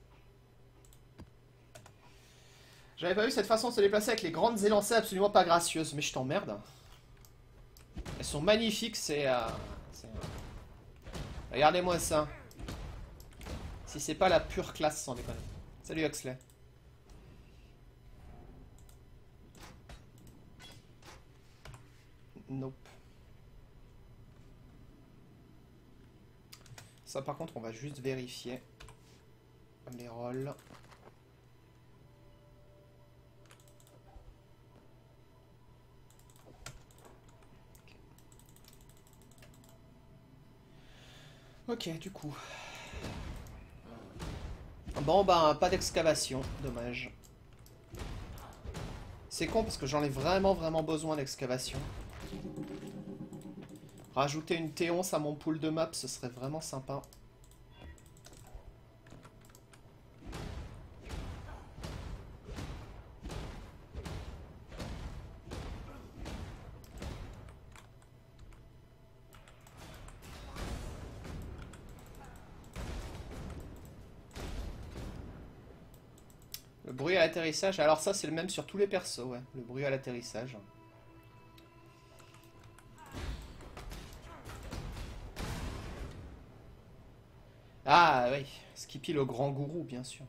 J'avais pas vu cette façon de se déplacer avec les grandes élancées absolument pas gracieuses, mais je t'emmerde. Elles sont magnifiques, Regardez-moi ça. Si c'est pas la pure classe, sans déconner. Salut Huxley. Nope. Ça par contre on va juste vérifier les rolls. Ok, du coup. Bon bah pas d'excavation, dommage. C'est con parce que j'en ai vraiment besoin d'excavation. Rajouter une T11 à mon pool de map, ce serait vraiment sympa. Le bruit à l'atterrissage, alors ça c'est le même sur tous les persos, ouais. Le bruit à l'atterrissage. Ah oui, Skippy le grand gourou, bien sûr.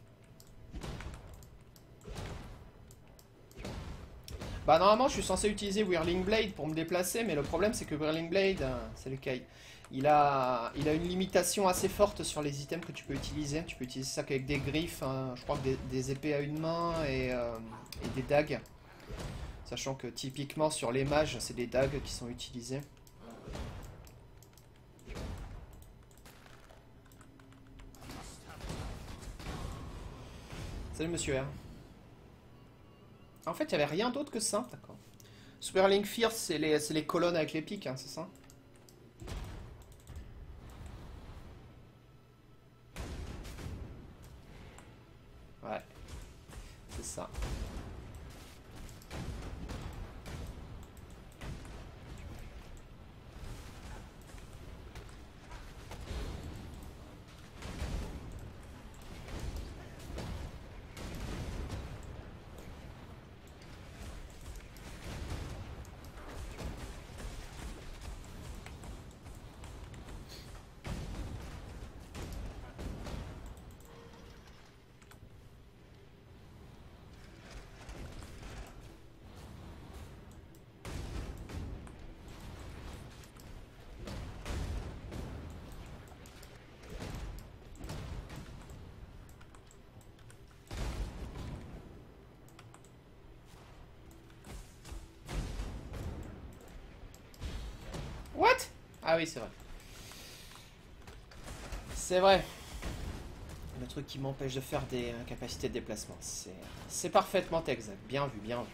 Bah normalement je suis censé utiliser Whirling Blade pour me déplacer, mais le problème c'est que Whirling Blade, c'est le Kai, il a une limitation assez forte sur les items que tu peux utiliser. Tu peux utiliser ça qu'avec des griffes, hein, je crois que des épées à une main et des dagues. Sachant que typiquement sur les mages, c'est des dagues qui sont utilisées. Salut monsieur R. En fait, il n'y avait rien d'autre que ça. D'accord. Superlink Fierce, c'est les colonnes avec les pics, hein, c'est ça? Ouais, c'est ça. What? Ah oui, c'est vrai. C'est vrai. Le truc qui m'empêche de faire des capacités de déplacement. C'est parfaitement exact. Bien vu, bien vu.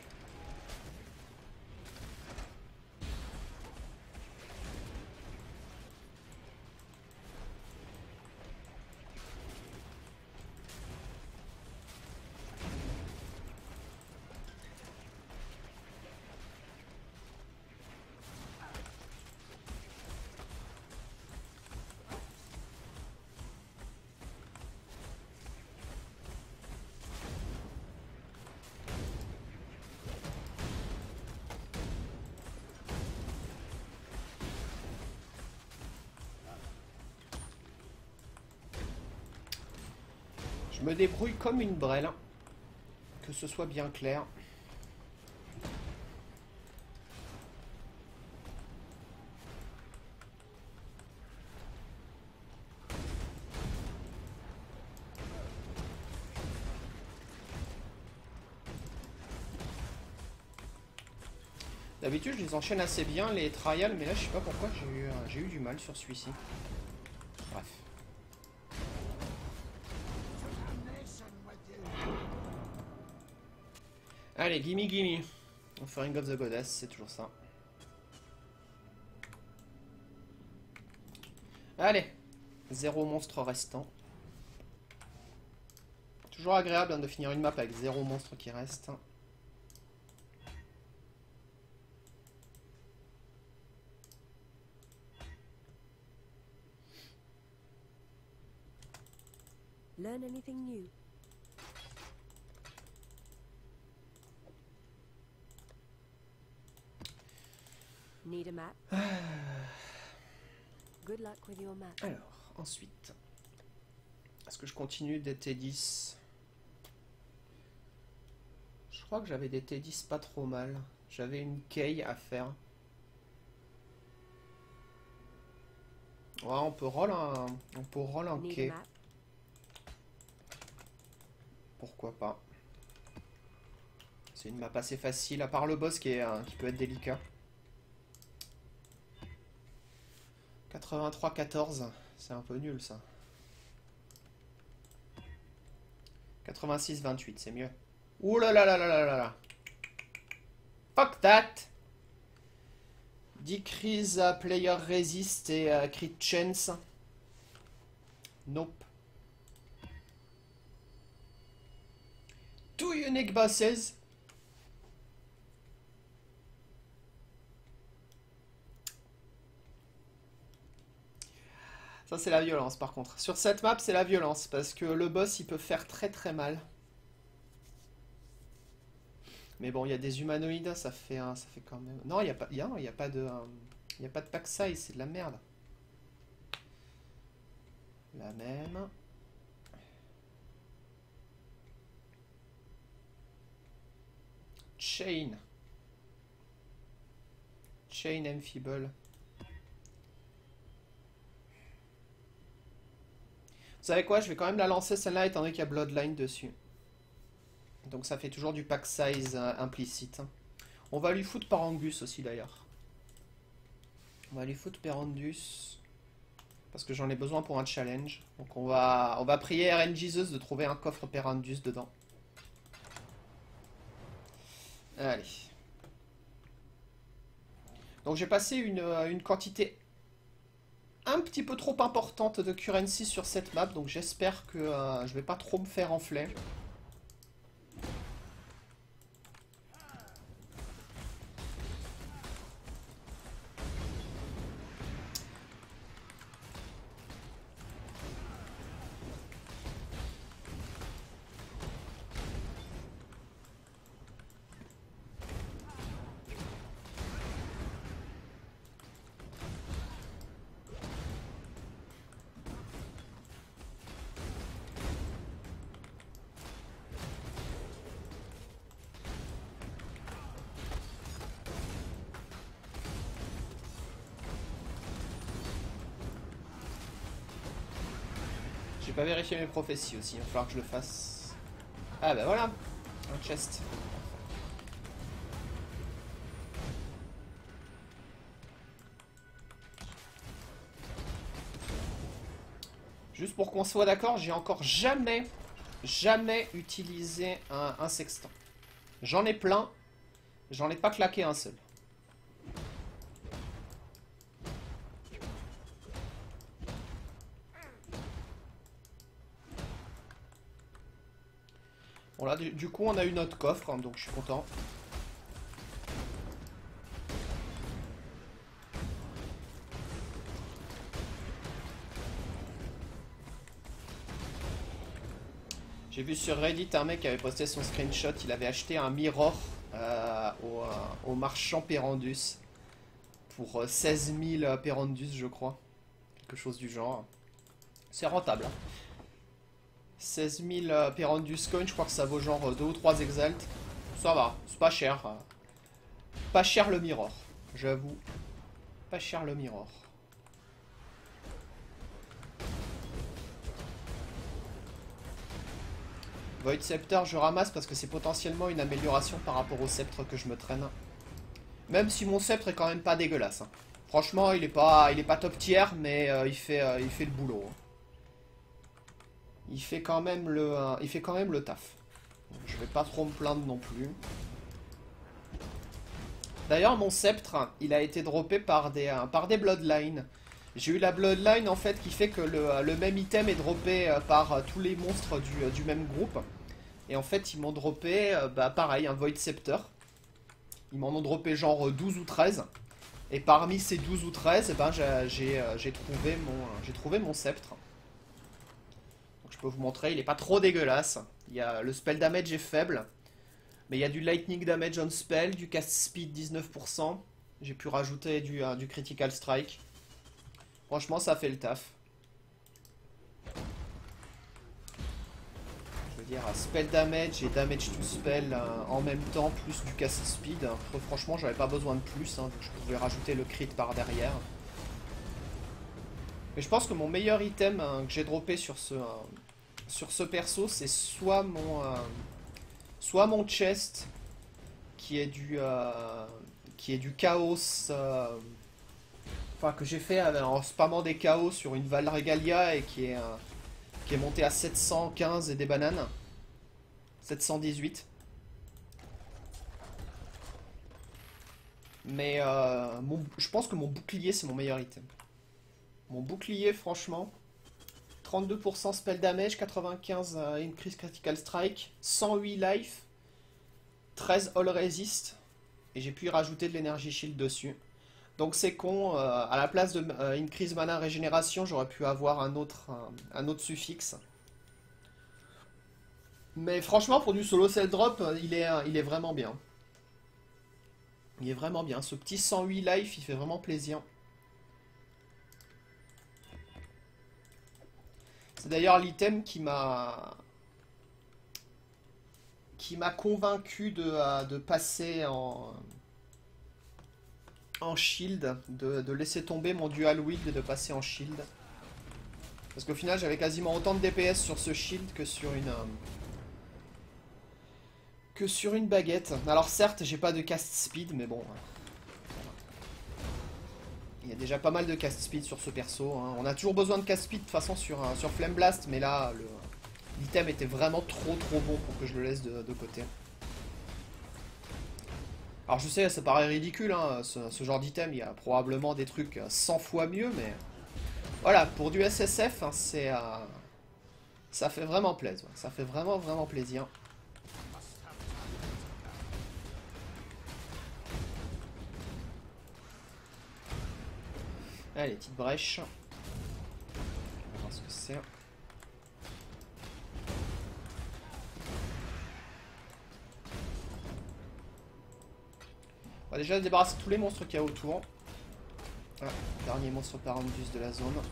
Je me débrouille comme une brêle. Que ce soit bien clair. D'habitude, je les enchaîne assez bien, les trials, mais là, je sais pas pourquoi j'ai eu du mal sur celui-ci. Bref. Allez, gimme gimme. Offering of the Goddess, c'est toujours ça. Allez, 0 monstre restant. Toujours agréable hein, de finir une map avec 0 monstre qui reste. Learn anything new? Need a map? Good luck with your map. Alors, ensuite. Est-ce que je continue des T10? Je crois que j'avais des T10 pas trop mal. J'avais une key à faire. Ouais, on peut roll un Need a key. map? Pourquoi pas. C'est une map assez facile, à part le boss qui peut être délicat. 83-14, c'est un peu nul ça. 86-28, c'est mieux. Ouh là là là là là là là. Fuck that. Decrease player resist et crit chance. Nope. Two unique bosses. Ça c'est la violence par contre. Sur cette map c'est la violence parce que le boss il peut faire très très mal. Mais bon il y a des humanoïdes, ça fait quand même... Non il n'y a pas, y a pas de... Il n'y a pas de pack size, c'est de la merde. La même. Chain. Chain Amphible. Vous savez quoi, je vais quand même la lancer celle-là étant donné qu'il y a Bloodline dessus. Donc ça fait toujours du pack size implicite. On va lui foutre Parangus aussi d'ailleurs. On va lui foutre Perandus. Parce que j'en ai besoin pour un challenge. Donc on va prier RNGesus de trouver un coffre Perandus dedans. Allez. Donc j'ai passé une quantité un petit peu trop importante de currency sur cette map, donc j'espère que je vais pas trop me faire enfler. J'ai pas vérifié mes prophéties aussi, il va falloir que je le fasse. Ah bah voilà, un chest. Juste pour qu'on soit d'accord, j'ai encore jamais utilisé un sextant. J'en ai plein, j'en ai pas claqué un seul. Bon là, du coup, on a eu notre coffre, hein, donc je suis content. J'ai vu sur Reddit un mec qui avait posté son screenshot, il avait acheté un mirror au marchand Perandus pour 16 000 Perandus, je crois. Quelque chose du genre. C'est rentable. Hein. 16 000 Perandus coin, je crois que ça vaut genre 2 ou 3 exaltes. Ça va, c'est pas cher. Pas cher le mirror, j'avoue. Pas cher le mirror. Void Scepter, je ramasse parce que c'est potentiellement une amélioration par rapport au sceptre que je me traîne. Même si mon sceptre est quand même pas dégueulasse. Hein. Franchement, il est pas top tier, mais il fait le boulot. Hein. Il fait quand même le taf. Donc, je vais pas trop me plaindre non plus. D'ailleurs, mon sceptre, il a été droppé par des bloodlines. J'ai eu la bloodline en fait qui fait que le même item est droppé par tous les monstres du même groupe. Et en fait, ils m'ont droppé, pareil, un Void Scepter. Ils m'en ont droppé genre 12 ou 13. Et parmi ces 12 ou 13, j'ai trouvé mon sceptre. Donc je peux vous montrer, il est pas trop dégueulasse. Le spell damage est faible. Mais il y a du lightning damage on spell, du cast speed 19%. J'ai pu rajouter du critical strike. Franchement, ça fait le taf. Je veux dire, spell damage et damage to spell en même temps, plus du cast speed. Franchement, j'avais pas besoin de plus, hein, donc je pouvais rajouter le crit par derrière. Mais je pense que mon meilleur item que j'ai droppé sur ce perso, c'est soit mon chest, qui est du chaos... Enfin, que j'ai fait en spammant des chaos sur une Val Regalia et qui est monté à 715 et des bananes. 718. Mais je pense que mon bouclier, c'est mon meilleur item. Mon bouclier, franchement, 32% spell damage, 95 increase critical strike, 108 life, 13 all resist, et j'ai pu y rajouter de l'énergie shield dessus. Donc c'est con, à la place de increase mana régénération, j'aurais pu avoir un autre suffixe. Mais franchement, pour du solo cell drop, il est vraiment bien. Il est vraiment bien. Ce petit 108 life, il fait vraiment plaisir. C'est d'ailleurs l'item qui m'a convaincu de passer en shield, de laisser tomber mon dual wield et de passer en shield. Parce qu'au final, j'avais quasiment autant de DPS sur ce shield que sur une baguette. Alors certes, j'ai pas de cast speed, mais bon. Il y a déjà pas mal de cast speed sur ce perso. Hein. On a toujours besoin de cast speed de toute façon sur Flame Blast, mais là, l'item était vraiment trop bon pour que je le laisse de côté. Alors je sais, ça paraît ridicule, hein, ce genre d'item, il y a probablement des trucs 100 fois mieux, mais... Voilà, pour du SSF, hein, c'est... ça fait vraiment plaisir, ça fait vraiment, vraiment plaisir. Allez, petite brèche. On va voir ce que c'est. On va déjà débarrasser tous les monstres qu'il y a autour. Ah, dernier monstre Parandus de la zone.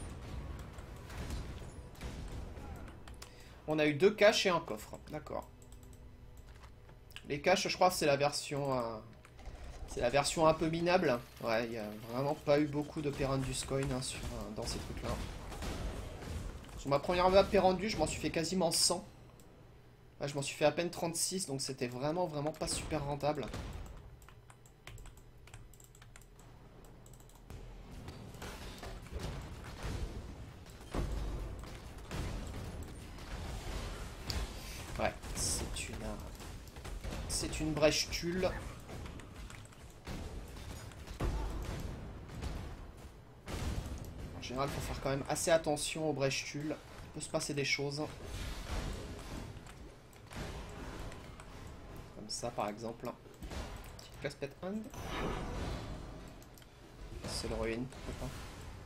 On a eu 2 caches et un coffre. D'accord. Les caches, je crois, c'est la version... c'est la version un peu minable. Ouais, il n'y a vraiment pas eu beaucoup de Perandus coin hein, dans ces trucs-là. Sur ma première map Perandus, je m'en suis fait quasiment 100. Là, je m'en suis fait à peine 36, donc c'était vraiment, vraiment pas super rentable. Ouais, c'est une brèche tulle. En général, il faut faire quand même assez attention aux brèches tulle. Il peut se passer des choses. Comme ça, par exemple. Petite claspette hand. C'est le ruine, pourquoi pas.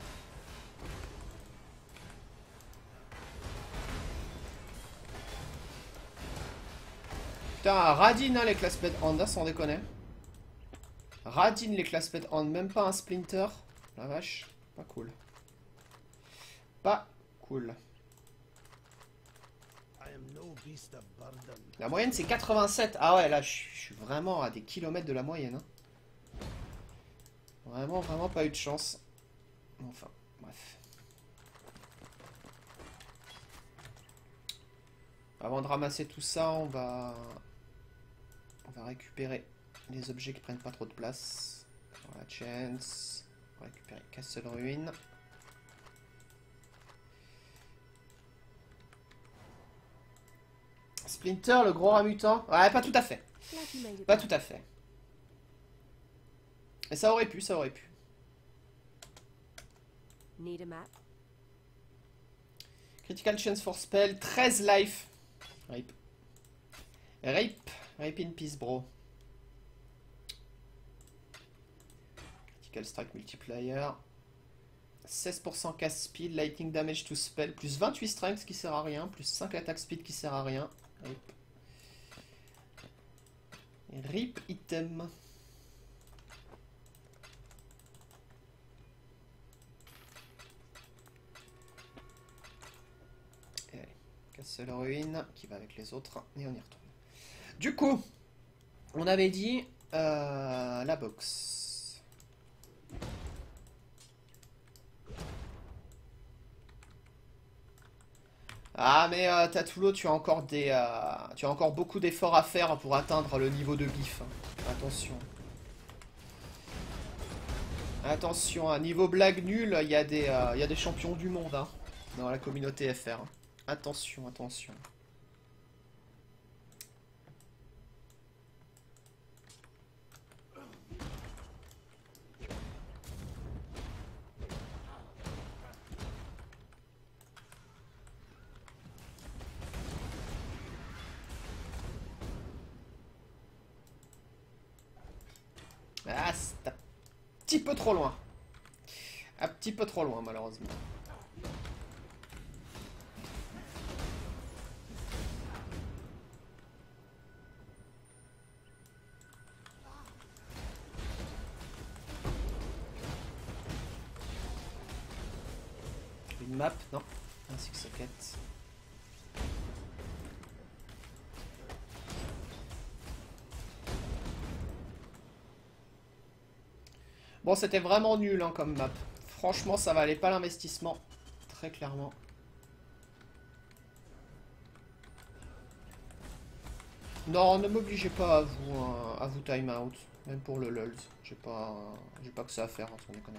Putain, radine hein, les clasped hand, sans déconner. Radine les clasped hand, même pas un splinter. La vache, pas cool. Pas cool. La moyenne c'est 87. Ah ouais, là je suis vraiment à des kilomètres de la moyenne. Hein. Vraiment, vraiment pas eu de chance. Enfin, bref. Avant de ramasser tout ça, on va récupérer les objets qui prennent pas trop de place. Voilà, chance. On va récupérer Castle Ruin. Splinter, le gros rat mutant. Ouais, pas tout à fait. Pas tout à fait. Et ça aurait pu, ça aurait pu. Need a map? Critical chance for spell, 13 life. Rape. Rape. Rape in peace, bro. Critical strike multiplier. 16% cast speed, lightning damage to spell, plus 28 strength qui sert à rien, plus 5 attack speed qui sert à rien. Rip. Rip item. Et allez, Castle Ruin qui va avec les autres et on y retourne. Du coup, on avait dit la box. Ah mais Tatulo, tu as encore tu as encore beaucoup d'efforts à faire pour atteindre le niveau de bif. Attention. Attention, à niveau blague nulle, il y a des champions du monde hein, dans la communauté FR. Attention, attention. Ah, c'est un petit peu trop loin. Un petit peu trop loin, malheureusement. Une map, non. Un six socket. Bon, c'était vraiment nul hein, comme map. Franchement, ça valait pas l'investissement. Très clairement. Non, ne m'obligez pas à vous time out. Même pour le lulz. J'ai pas que ça à faire, hein, sans déconner.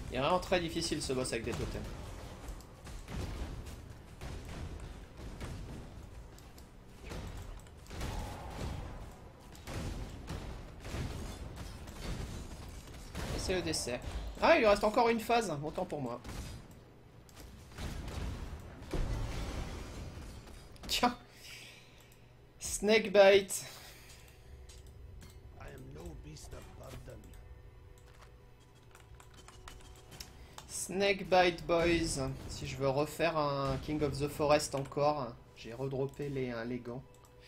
Il est vraiment très difficile ce boss avec des totems. Et c'est le dessert. Ah, il lui reste encore une phase, autant pour moi. Tiens. Snakebite. Snakebite Boys. Si je veux refaire un King of the Forest encore, j'ai redroppé les gants.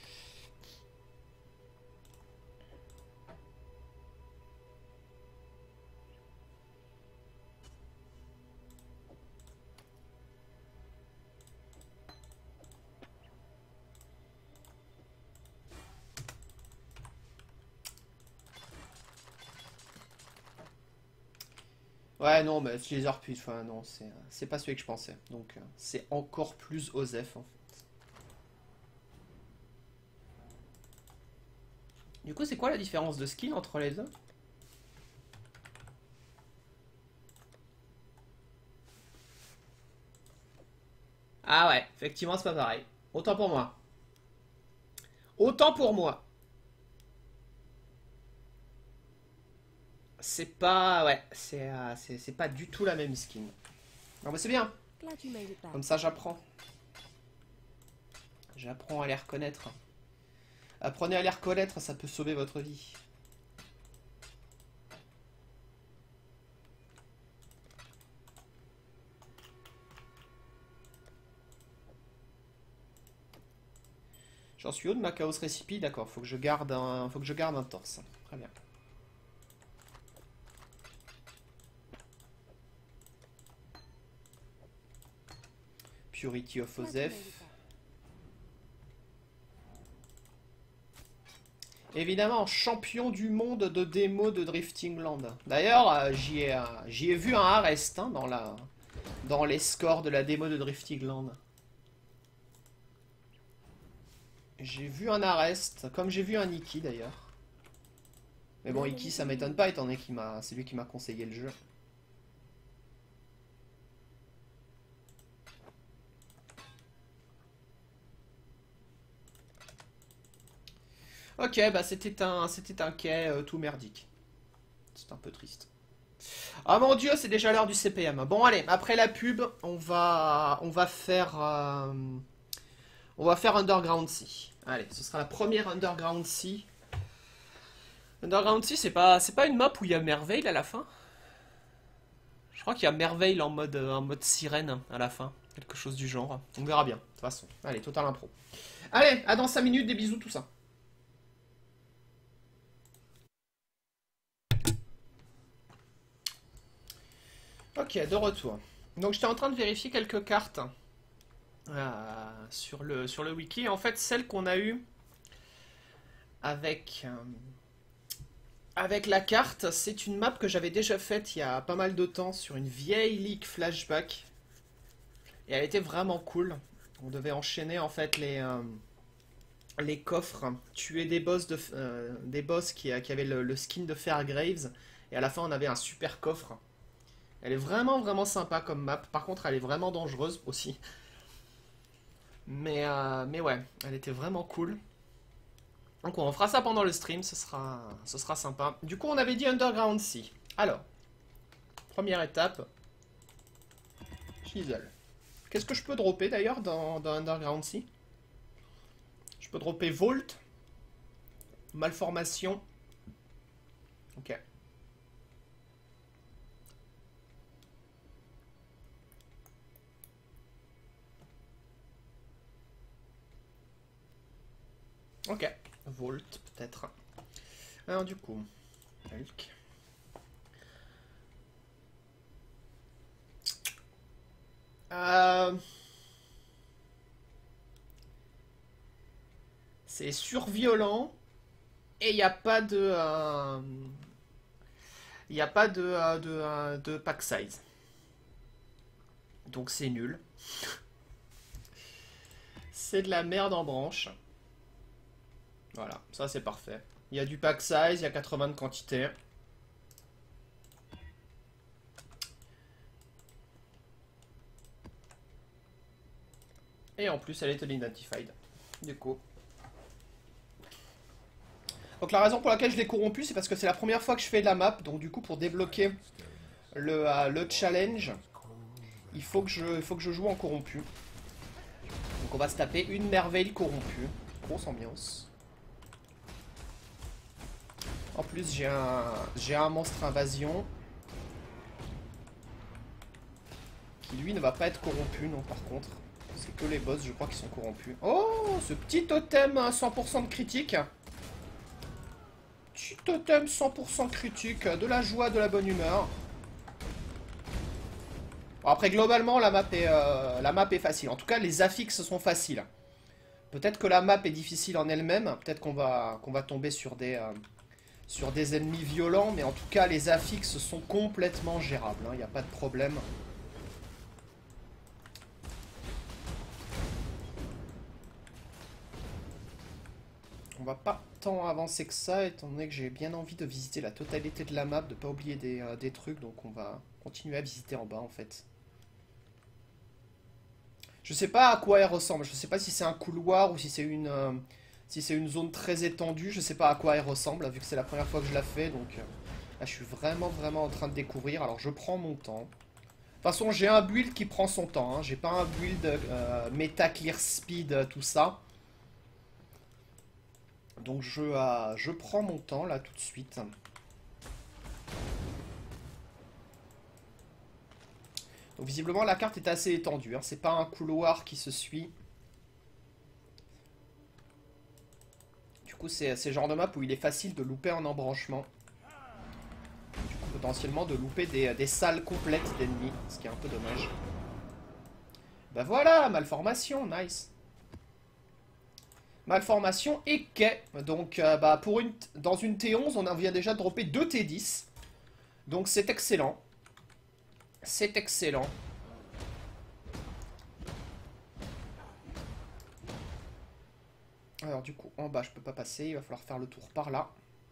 Ouais, non, mais je les ai repus. Enfin, non, c'est pas celui que je pensais. Donc, c'est encore plus Osef, en fait. Du coup, c'est quoi la différence de skill entre les deux? Ah ouais, effectivement, c'est pas pareil. Autant pour moi. Autant pour moi. C'est pas... Ouais, c'est pas du tout la même skin. Non, mais c'est bien. Glad you made it back. Comme ça, j'apprends. J'apprends à les reconnaître. Apprenez à les reconnaître, ça peut sauver votre vie. J'en suis haut de ma Chaos Recipe, d'accord. Faut que je garde un torse. Très bien. Purity of Osef. Évidemment, champion du monde de démo de Drifting Land. D'ailleurs, j'y ai vu un arrest hein, dans les scores de la démo de Drifting Land. J'ai vu un arrest, comme j'ai vu un Iki d'ailleurs. Mais bon, Iki ça m'étonne pas étant donné c'est lui qui m'a conseillé le jeu. Ok, bah c'était un quai tout merdique. C'est un peu triste. Ah mon dieu, c'est déjà l'heure du CPM. Bon allez, après la pub, on va faire Underground Sea. Allez, ce sera la première Underground Sea. Underground Sea, c'est pas une map où il y a Merveille à la fin. Je crois qu'il y a Merveille en mode sirène à la fin, quelque chose du genre. On verra bien. De toute façon, allez, total impro. Allez, à dans 5 minutes, des bisous, tout ça. Ok, de retour. Donc j'étais en train de vérifier quelques cartes sur le wiki. En fait, celle qu'on a eue avec la carte, c'est une map que j'avais déjà faite il y a pas mal de temps sur une vieille league flashback. Et elle était vraiment cool. On devait enchaîner en fait les coffres, tuer des boss qui avaient le skin de Fairgraves. Et à la fin, on avait un super coffre. Elle est vraiment vraiment sympa comme map. Par contre, elle est vraiment dangereuse aussi. Mais ouais, elle était vraiment cool. Donc on fera ça pendant le stream, ce sera sympa. Du coup, on avait dit Underground Sea. Alors, première étape, Chisel. Qu'est-ce que je peux dropper d'ailleurs dans Underground Sea? Je peux dropper Vault, Malformation. Ok. Ok, Vault peut-être. Alors du coup, Hulk. C'est surviolent et il n'y a pas de de pack size. Donc c'est nul. C'est de la merde en branche. Voilà, ça c'est parfait. Il y a du pack size, il y a 80 de quantité. Et en plus, elle est unidentified. Du coup. Donc la raison pour laquelle je l'ai corrompu, c'est parce que c'est la première fois que je fais de la map. Donc du coup, pour débloquer le challenge, il faut que je joue en corrompu. Donc on va se taper une merveille corrompue. Grosse ambiance. En plus, j'ai un monstre invasion. Qui lui ne va pas être corrompu, non, par contre. C'est que les boss, je crois, qui sont corrompus. Oh, ce petit totem à 100% de critique. Petit totem 100% critique, de la joie, de la bonne humeur. Bon, après, globalement, la map est facile. En tout cas, les affixes sont faciles. Peut-être que la map est difficile en elle-même. Peut-être qu'on va tomber sur des ennemis violents. Mais en tout cas, les affixes sont complètement gérables. Il n'y a pas de problème. On va pas tant avancer que ça, étant donné que j'ai bien envie de visiter la totalité de la map, de pas oublier des trucs, donc on va continuer à visiter en bas en fait. Je sais pas à quoi elle ressemble, je sais pas si c'est un couloir ou si c'est une zone très étendue, je sais pas à quoi elle ressemble, vu que c'est la première fois que je la fais, donc là je suis vraiment en train de découvrir, alors je prends mon temps. De toute façon j'ai un build qui prend son temps, hein. J'ai pas un build Meta Clear Speed, tout ça. Donc je prends mon temps là tout de suite. Donc visiblement la carte est assez étendue, hein. C'est pas un couloir qui se suit. Du coup c'est le genre de map où il est facile de louper un embranchement. Du coup potentiellement de louper des salles complètes d'ennemis, ce qui est un peu dommage. Bah voilà, malformation, nice. Malformation et quai. Donc bah, dans une T11, on vient déjà de dropper 2 T10. Donc c'est excellent. C'est excellent. Alors du coup, en bas, je peux pas passer. Il va falloir faire le tour par là.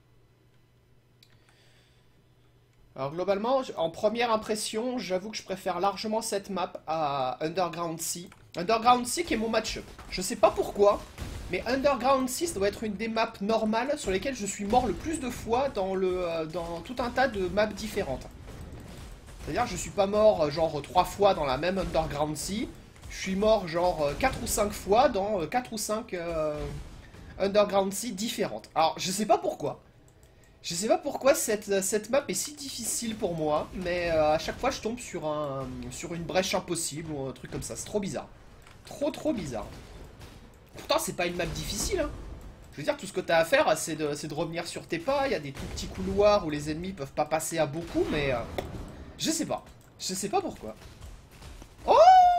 Alors globalement, en première impression, j'avoue que je préfère largement cette map à Underground Sea. Underground Sea qui est mon match-up. Je sais pas pourquoi. Mais Underground 6 doit être une des maps normales sur lesquelles je suis mort le plus de fois dans tout un tas de maps différentes. C'est-à-dire je suis pas mort genre 3 fois dans la même Underground 6. Je suis mort genre 4 ou 5 fois dans 4 ou 5 Underground 6 différentes. Alors je sais pas pourquoi. Je sais pas pourquoi cette map est si difficile pour moi. Mais à chaque fois je tombe sur une brèche impossible ou un truc comme ça. C'est trop bizarre. Trop bizarre. Pourtant, c'est pas une map difficile, hein. Je veux dire, tout ce que t'as à faire, c'est de revenir sur tes pas. Il y a des tout petits couloirs où les ennemis peuvent pas passer à beaucoup, mais... je sais pas. Je sais pas pourquoi. Oh,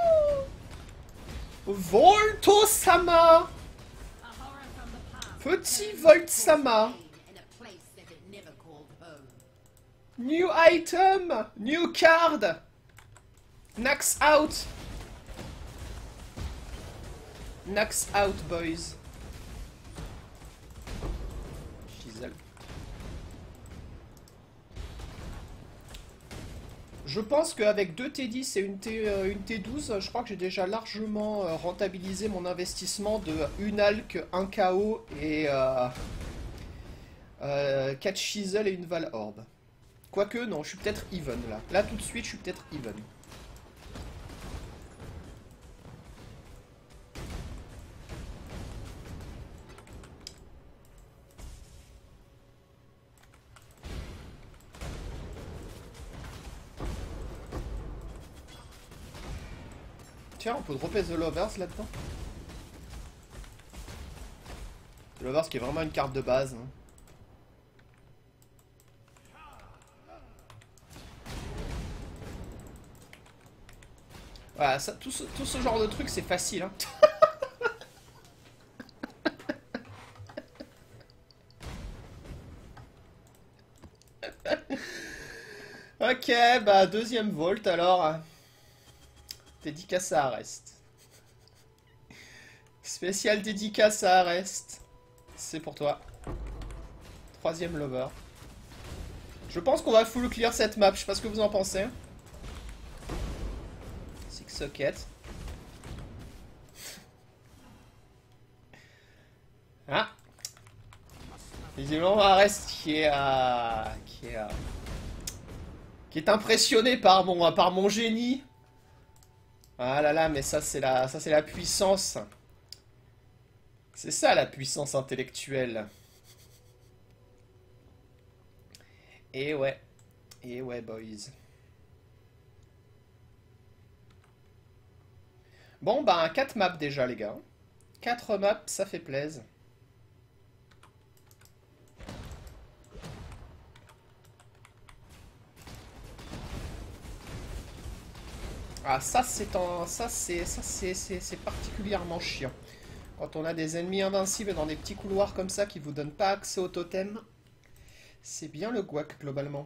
Volto-sama. Petit Volt-sama. New item. New card. Nax out. Nax out, boys. Chisel. Je pense qu'avec 2 T10 et une T12, je crois que j'ai déjà largement rentabilisé mon investissement de une Alk, un KO et 4 Chisel et une Val Orb. Quoique, non, je suis peut-être even là. Là, tout de suite, je suis peut-être even. Tiens, on peut dropper The Lovers là-dedans. The Lovers qui est vraiment une carte de base. Hein. Voilà, ça, tout ce genre de truc, c'est facile. Hein. Ok, bah deuxième Volt alors. Dédicace à Arrest. Spécial dédicace à Arrest. C'est pour toi. Troisième Lover. Je pense qu'on va full clear cette map. Je sais pas ce que vous en pensez. Six Socket. Ah. Visiblement, Arrest qui est impressionné par mon génie. Ah là là, mais ça c'est la puissance. C'est ça la puissance intellectuelle. Et ouais, boys. Bon, bah, 4 maps déjà, les gars. 4 maps, ça fait plaisir. Ah, ça, c'est particulièrement chiant. Quand on a des ennemis invincibles dans des petits couloirs comme ça qui vous donnent pas accès au totem, c'est bien le guac, globalement.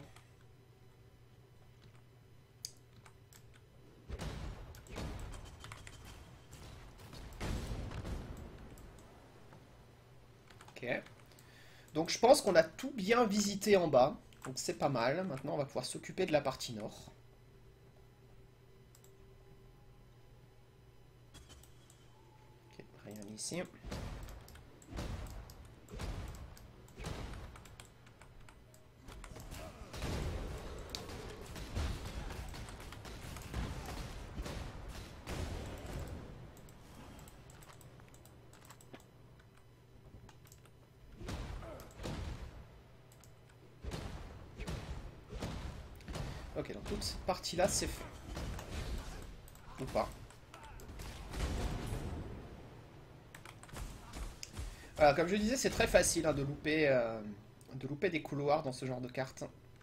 Ok. Donc je pense qu'on a tout bien visité en bas. Donc c'est pas mal. Maintenant on va pouvoir s'occuper de la partie nord. Ok, rien ici. Ok, donc toute cette partie-là, c'est fait. Ou pas. Voilà, comme je disais, c'est très facile hein, de louper des couloirs dans ce genre de carte.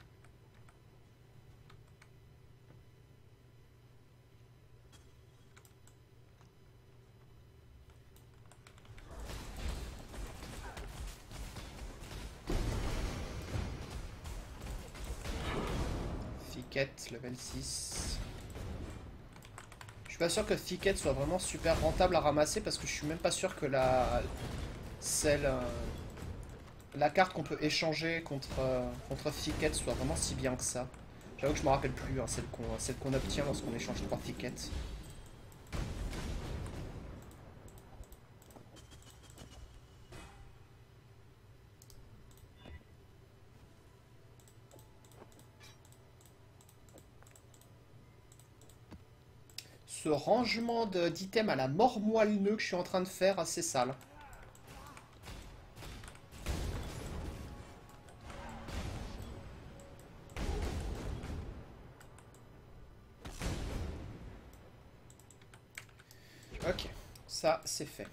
Thicket, level 6. Je suis pas sûr que Thicket soit vraiment super rentable à ramasser parce que je suis même pas sûr que la carte qu'on peut échanger contre Thicket soit vraiment si bien que ça. J'avoue que je me rappelle plus, hein, celle qu'on obtient lorsqu'on échange 3 Thicket. Ce rangement d'items à la mort moelleux que je suis en train de faire, assez sale. Ok, ça c'est fait.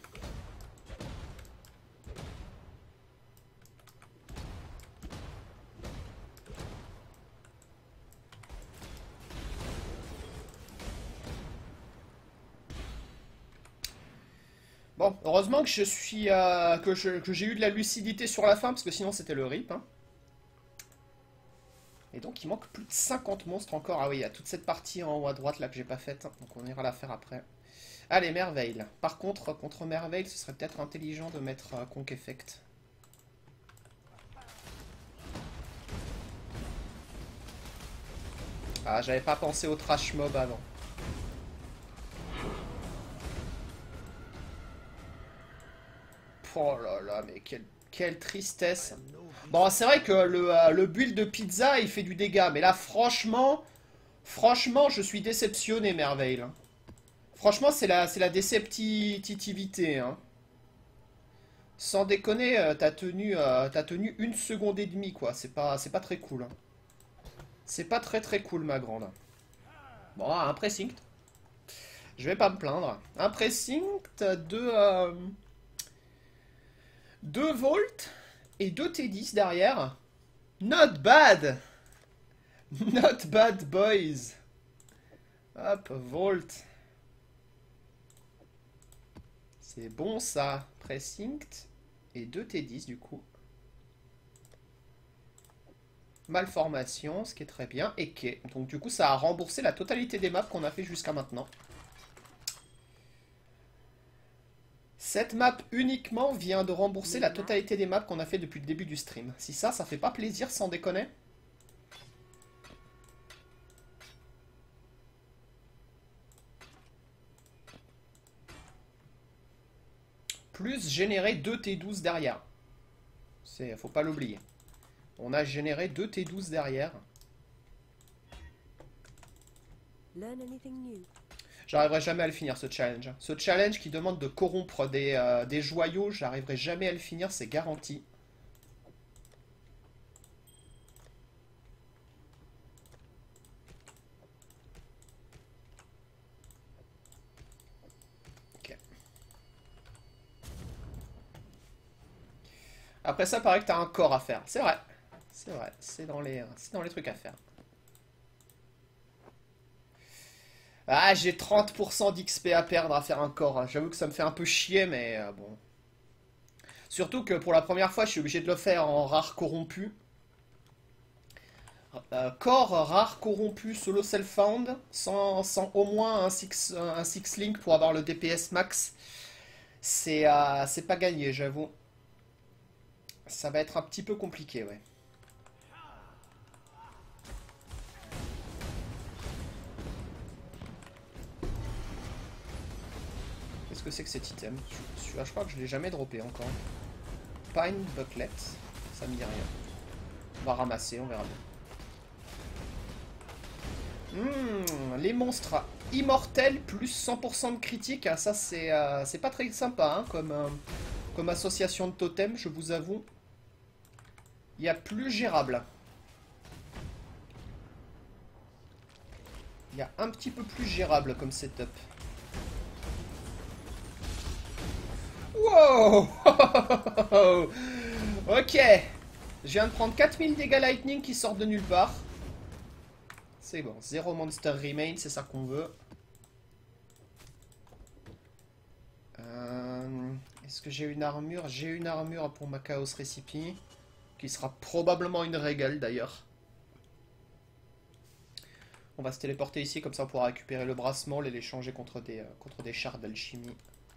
Bon, heureusement que que j'ai eu de la lucidité sur la fin, parce que sinon c'était le rip. Hein. Et donc il manque plus de 50 monstres encore. Ah oui, il y a toute cette partie en haut à droite là que j'ai pas faite, donc on ira la faire après. Allez, Merveille. Par contre, contre Merveille, ce serait peut-être intelligent de mettre Conk Effect. Ah, j'avais pas pensé au trash mob avant. Oh là là, mais quelle tristesse. Bon, c'est vrai que le build de pizza, il fait du dégât. Mais là, franchement, je suis déceptionné, Merveille. Franchement, c'est la déceptivité. Hein. Sans déconner, t'as tenu 1 seconde et demie, quoi. C'est pas très cool. Hein. C'est pas très cool, ma grande. Bon, un precinct. Je vais pas me plaindre. Un precinct de... 2 volts et 2 T10 derrière. Not bad! Not bad, boys. Hop, volt. C'est bon ça. Precinct et 2 T10 du coup. Malformation, ce qui est très bien. Et quai. Donc du coup ça a remboursé la totalité des maps qu'on a fait jusqu'à maintenant. Cette map uniquement vient de rembourser la totalité des maps qu'on a fait depuis le début du stream. Si ça fait pas plaisir sans déconner. plus généré 2 T12 derrière. Faut pas l'oublier. On a généré 2 T12 derrière. Learn anything new. J'arriverai jamais à le finir, ce challenge. Ce challenge qui demande de corrompre des joyaux, j'arriverai jamais à le finir, c'est garanti. Après ça, paraît que t'as un corps à faire. C'est vrai. C'est vrai. C'est dans les trucs à faire. Ah, j'ai 30% d'XP à perdre à faire un corps. J'avoue que ça me fait un peu chier, mais bon. Surtout que pour la première fois, je suis obligé de le faire en rare corrompu. Corps rare corrompu solo self-found, sans au moins un 6 link pour avoir le DPS max. C'est pas gagné, j'avoue. Ça va être un petit peu compliqué, ouais. Qu'est-ce que c'est que cet item? Celui-là, je crois que je l'ai jamais droppé encore. Pine Bucklet, ça me dit rien. On va ramasser, on verra bien. Les monstres immortels plus 100% de critique, ça c'est pas très sympa hein, comme association de totems, je vous avoue. Il y a plus gérable. Il y a un petit peu plus gérable comme setup. Wow. Ok. Je viens de prendre 4000 dégâts lightning qui sortent de nulle part. C'est bon, 0 monster remain, c'est ça qu'on veut. Est-ce que j'ai une armure? J'ai une armure pour ma Chaos Recipe, qui sera probablement une régale d'ailleurs. On va se téléporter ici, comme ça on pourra récupérer le brassement et l'échanger contre des chars d'alchimie.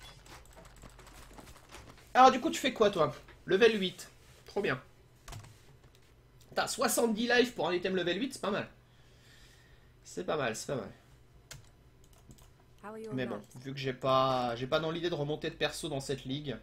Alors du coup tu fais quoi toi? Level 8. Trop bien. T'as 70 lives pour un item level 8, c'est pas mal. C'est pas mal, c'est pas mal. Mais bon, vu que j'ai pas dans l'idée de remonter de perso dans cette ligue,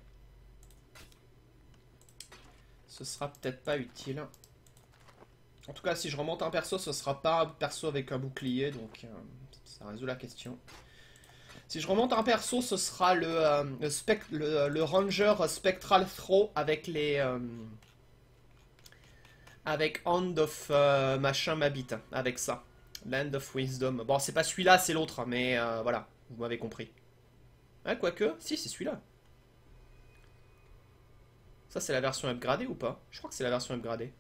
ce sera peut-être pas utile. En tout cas, si je remonte un perso, ce sera pas un perso avec un bouclier, donc ça résout la question. Si je remonte un perso, ce sera le Ranger Spectral Throw avec les... avec Hand of machin m'habite, avec ça. Land of Wisdom. Bon, c'est pas celui-là, c'est l'autre, mais voilà, vous m'avez compris. Hein, quoique, si, c'est celui-là. Ça, c'est la version upgradée ou pas? Je crois que c'est la version upgradée.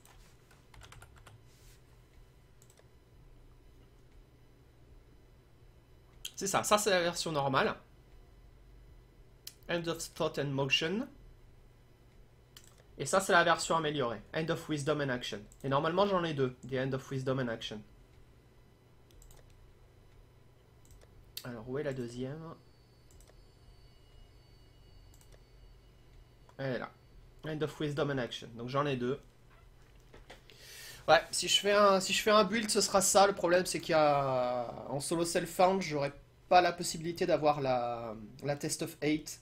C'est ça, ça c'est la version normale. End of Thought and Motion. Et ça c'est la version améliorée. End of Wisdom and Action. Et normalement j'en ai deux. The End of Wisdom and Action. Alors où est la deuxième? Elle est là. End of Wisdom and Action. Donc j'en ai deux. Ouais, si je fais un build, ce sera ça. Le problème, c'est qu'il y a... En solo self-found, j'aurai pas la possibilité d'avoir la Test of 8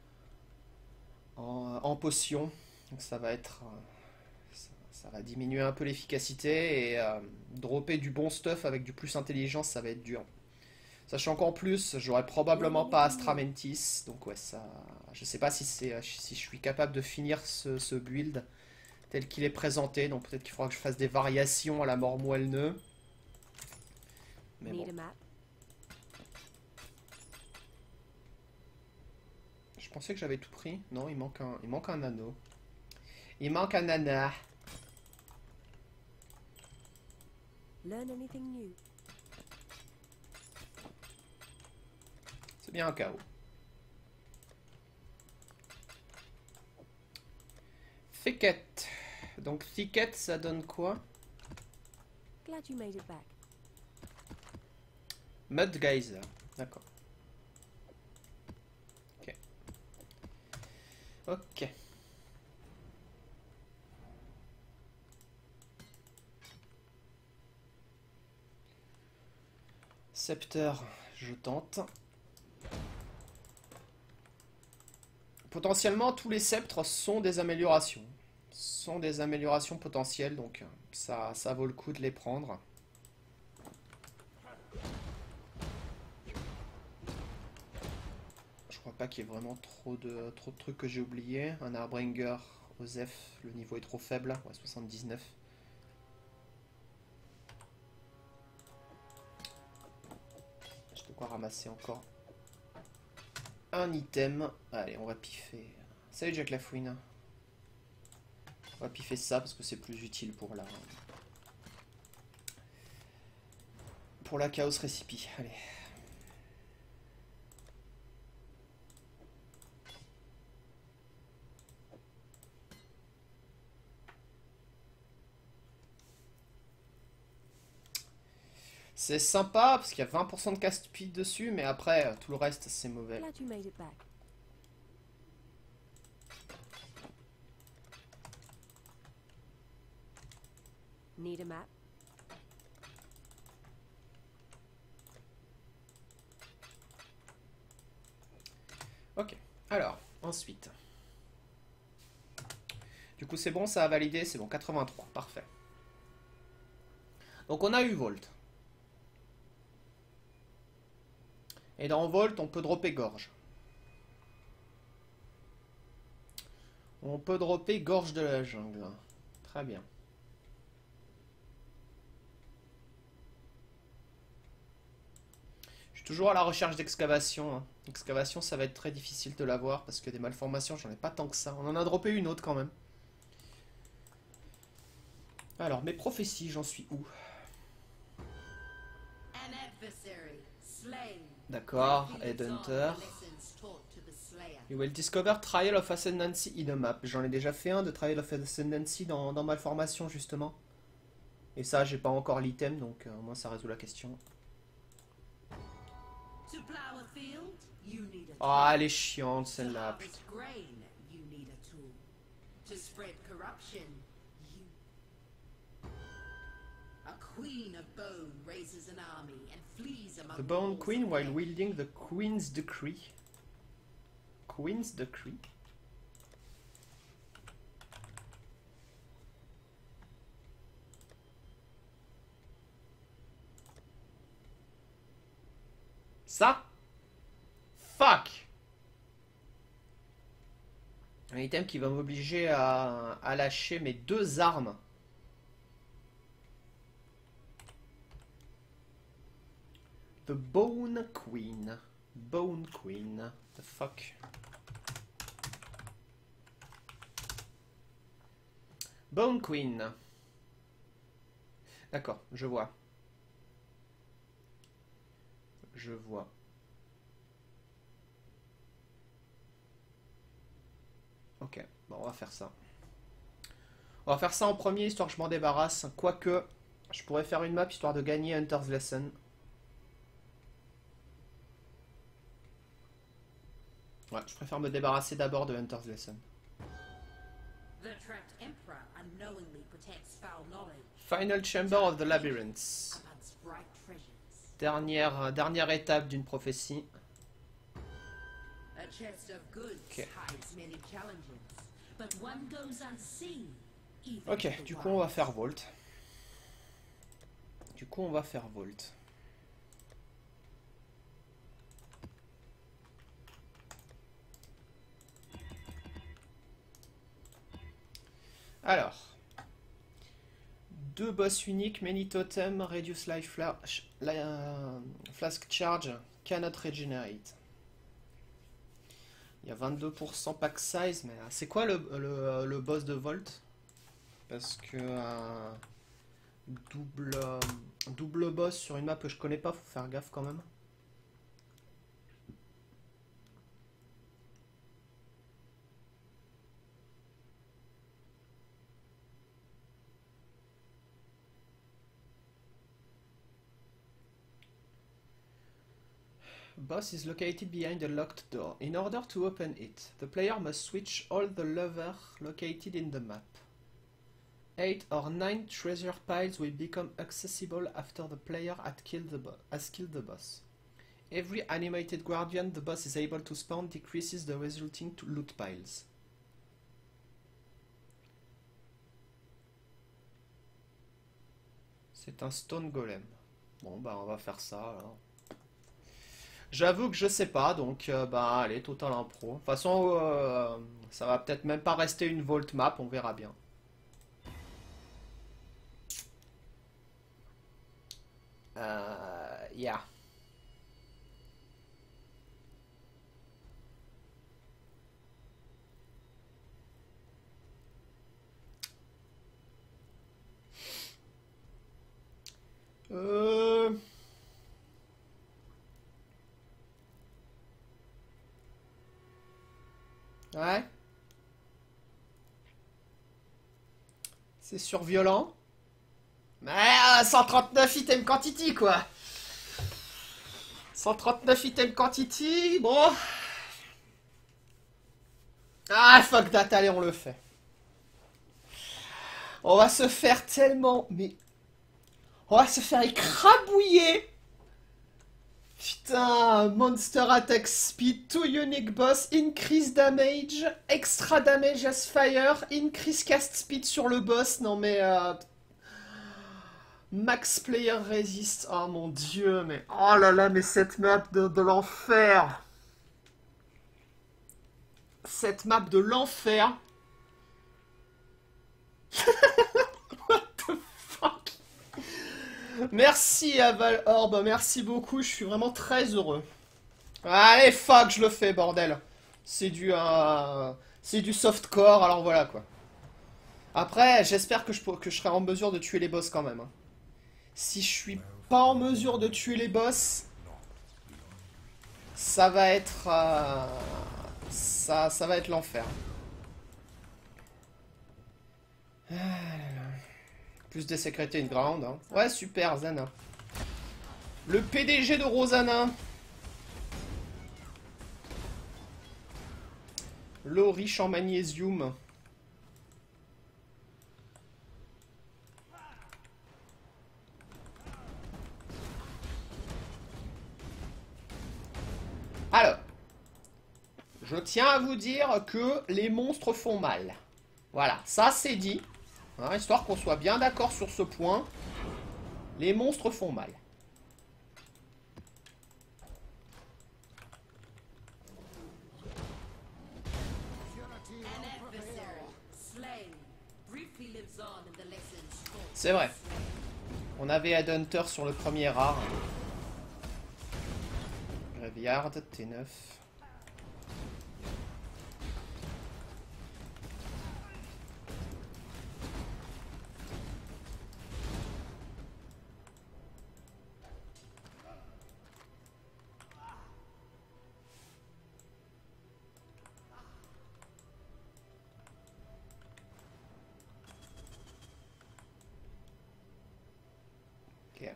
en potion. Donc ça va être... ça va diminuer un peu l'efficacité et dropper du bon stuff avec du plus intelligence, ça va être dur. Sachant qu'en plus, j'aurai probablement pas Astra Mentis. Donc ouais, ça... Je sais pas si je suis capable de finir ce build tel qu'il est présenté, donc peut-être qu'il faudra que je fasse des variations à la mort moelle-nœud. Mais bon. Je pensais que j'avais tout pris. Non, il manque un anneau. Il manque un nana. C'est bien un chaos. Thicket. Donc Thicket, ça donne quoi? Glad you made it back. Mud Geyser. D'accord. Ok. Ok. Scepter, je tente. Potentiellement, tous les sceptres sont des améliorations. Sont des améliorations potentielles, donc ça vaut le coup de les prendre. Je crois pas qu'il y ait vraiment trop de trucs que j'ai oubliés. Un Harbringer, Osef, le niveau est trop faible. Ouais, 79. Je dois quoi ramasser encore un item. Allez, on va piffer. Salut Jack Lafouine. On va piffer ça parce que c'est plus utile pour la Chaos Recipe. Allez. C'est sympa parce qu'il y a 20% de cast speed dessus, mais après tout le reste c'est mauvais. Glad you made it back. Need a map? Ok, alors, ensuite. Du coup c'est bon, ça a validé, c'est bon, 83, parfait. Donc on a eu Volt. Et dans Volt, on peut dropper Gorge. On peut dropper Gorge de la jungle. Très bien. Je suis toujours à la recherche d'excavation. Hein. Excavation, ça va être très difficile de l'avoir parce que des malformations, j'en ai pas tant que ça. On en a droppé une autre quand même. Alors, mes prophéties, j'en suis où? D'accord, Headhunter. You will discover Trial of Ascendancy in a map. J'en ai déjà fait un de Trial of Ascendancy dans Malformation, justement. Et ça, j'ai pas encore l'item, donc au moins ça résout la question. Ah, elle est chiante celle-là, putain. The Bone Queen while wielding the Queen's Decree. Queen's Decree. Ça? Fuck! Un item qui va m'obliger à lâcher mes deux armes. The Bone Queen. Bone Queen. The fuck? Bone Queen. D'accord, je vois. Je vois. Ok, bon, on va faire ça. On va faire ça en premier, histoire que je m'en débarrasse. Quoique, je pourrais faire une map histoire de gagner Hunter's Lesson. Ouais, je préfère me débarrasser d'abord de Hunter's Lesson. Final Chamber of the Labyrinth. Dernière étape d'une prophétie. Ok. Ok, du coup on va faire Volt. Alors, 2 boss uniques, Many Totem, Reduce Life Flask Charge, Cannot Regenerate. Il y a 22% pack size, mais c'est quoi le boss de Volt? Parce que double boss sur une map que je connais pas, faut faire gaffe quand même. Boss is located behind a locked door. In order to open it, the player must switch all the levers located in the map. 8 or 9 treasure piles will become accessible after the player has killed the boss. Every animated guardian the boss is able to spawn decreases the resulting loot piles. C'est un stone golem. Bon bah on va faire ça alors. J'avoue que je sais pas, donc bah allez, total impro. De toute façon, ça va peut-être même pas rester une vault map, on verra bien. Yeah. Ouais. C'est surviolent. Mais 139 item quantity quoi. 139 item quantity, bon. Ah fuck that, allez on le fait. On va se faire tellement... Mais... On va se faire écrabouiller. Putain, monster attack speed, 2 unique boss, increase damage, extra damage as fire, increase cast speed sur le boss. Non mais... max player resist. Oh mon dieu, mais... Oh là là, mais cette map de l'enfer. Cette map de l'enfer. What the fuck? Merci Aval Orb, merci beaucoup, je suis vraiment très heureux. Allez, fuck, je le fais, bordel. C'est du softcore, alors voilà quoi. Après, j'espère que je serai en mesure de tuer les boss quand même. Hein. Si je suis pas en mesure de tuer les boss, ça va être... ça va être l'enfer. Plus de sécurité une grande. Hein. Ouais, super, Zana. Le PDG de Rosanna. L'eau riche en magnésium. Alors, je tiens à vous dire que les monstres font mal. Voilà, ça c'est dit. Hein, histoire qu'on soit bien d'accord sur ce point. Les monstres font mal. C'est vrai. On avait Headhunter sur le premier rare. Graveyard, T9. Ok.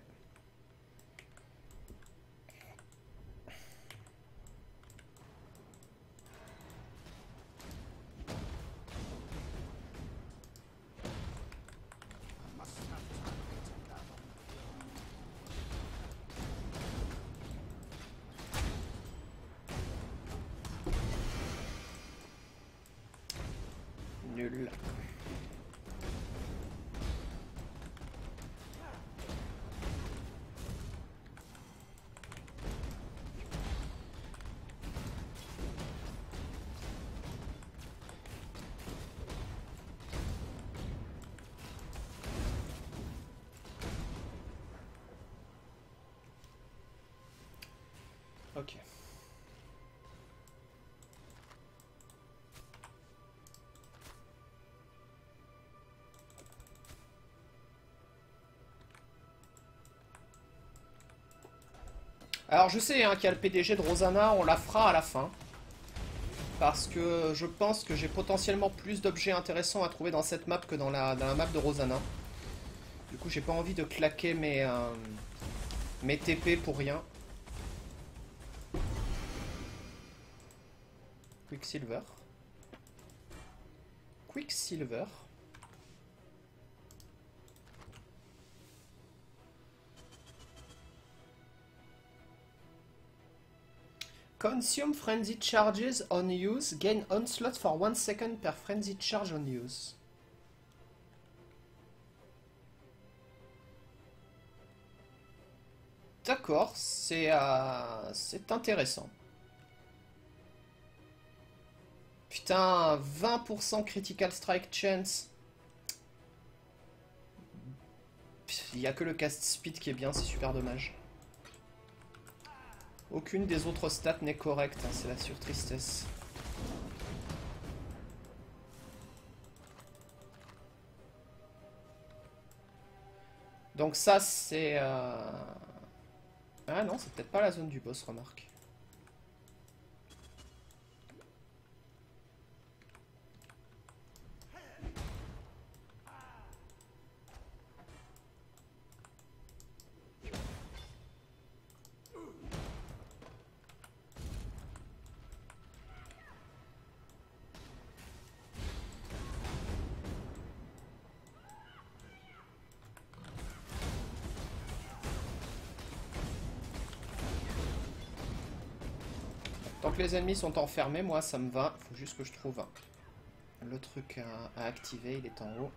Nul. Ok. Alors je sais hein, qu'il y a le PDG de Rosanna, on la fera à la fin. Parce que je pense que j'ai potentiellement plus d'objets intéressants à trouver dans cette map que dans la map de Rosanna. Du coup j'ai pas envie de claquer mes TP pour rien. Quicksilver. Quicksilver. Consume frenzied charges on use. Gain onslaught for 1 second per frenzied charge on use. D'accord, c'est intéressant. Putain, 20% critical strike chance. Il n'y a que le cast speed qui est bien, c'est super dommage. Aucune des autres stats n'est correcte, hein, c'est la surtristesse. Donc ça c'est... Ah non, c'est peut-être pas la zone du boss, remarque. Tant que les ennemis sont enfermés, moi ça me va. Faut juste que je trouve le truc à activer, il est en haut.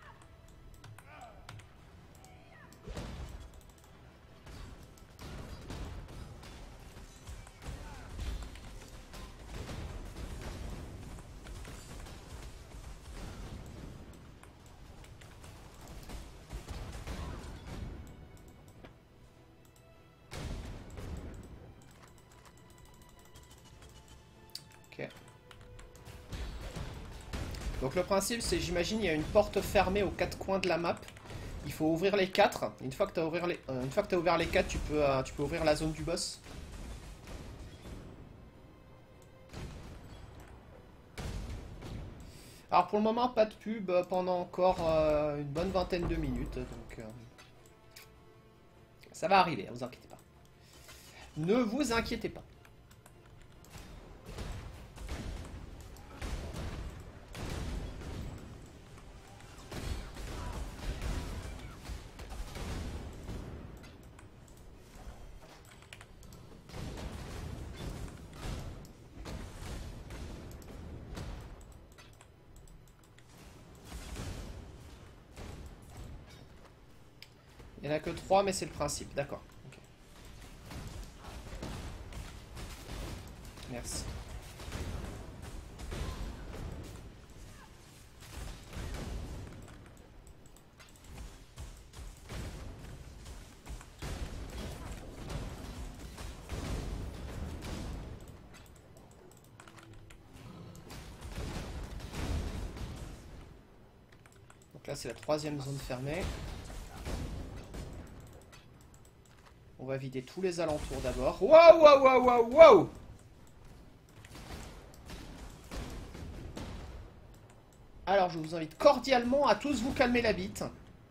Donc le principe c'est, j'imagine, il y a une porte fermée aux 4 coins de la map. Il faut ouvrir les 4. Une fois que tu as ouvert les 4, tu peux ouvrir la zone du boss. Alors pour le moment, pas de pub pendant encore une bonne vingtaine de minutes. Donc ça va arriver, ne vous inquiétez pas. Ne vous inquiétez pas. Il n'y en a que 3, mais c'est le principe, d'accord. Okay. Merci. Donc là, c'est la 3e zone fermée. On va vider tous les alentours d'abord. Waouh, waouh, waouh, waouh, waouh! Alors, je vous invite cordialement à tous vous calmer la bite.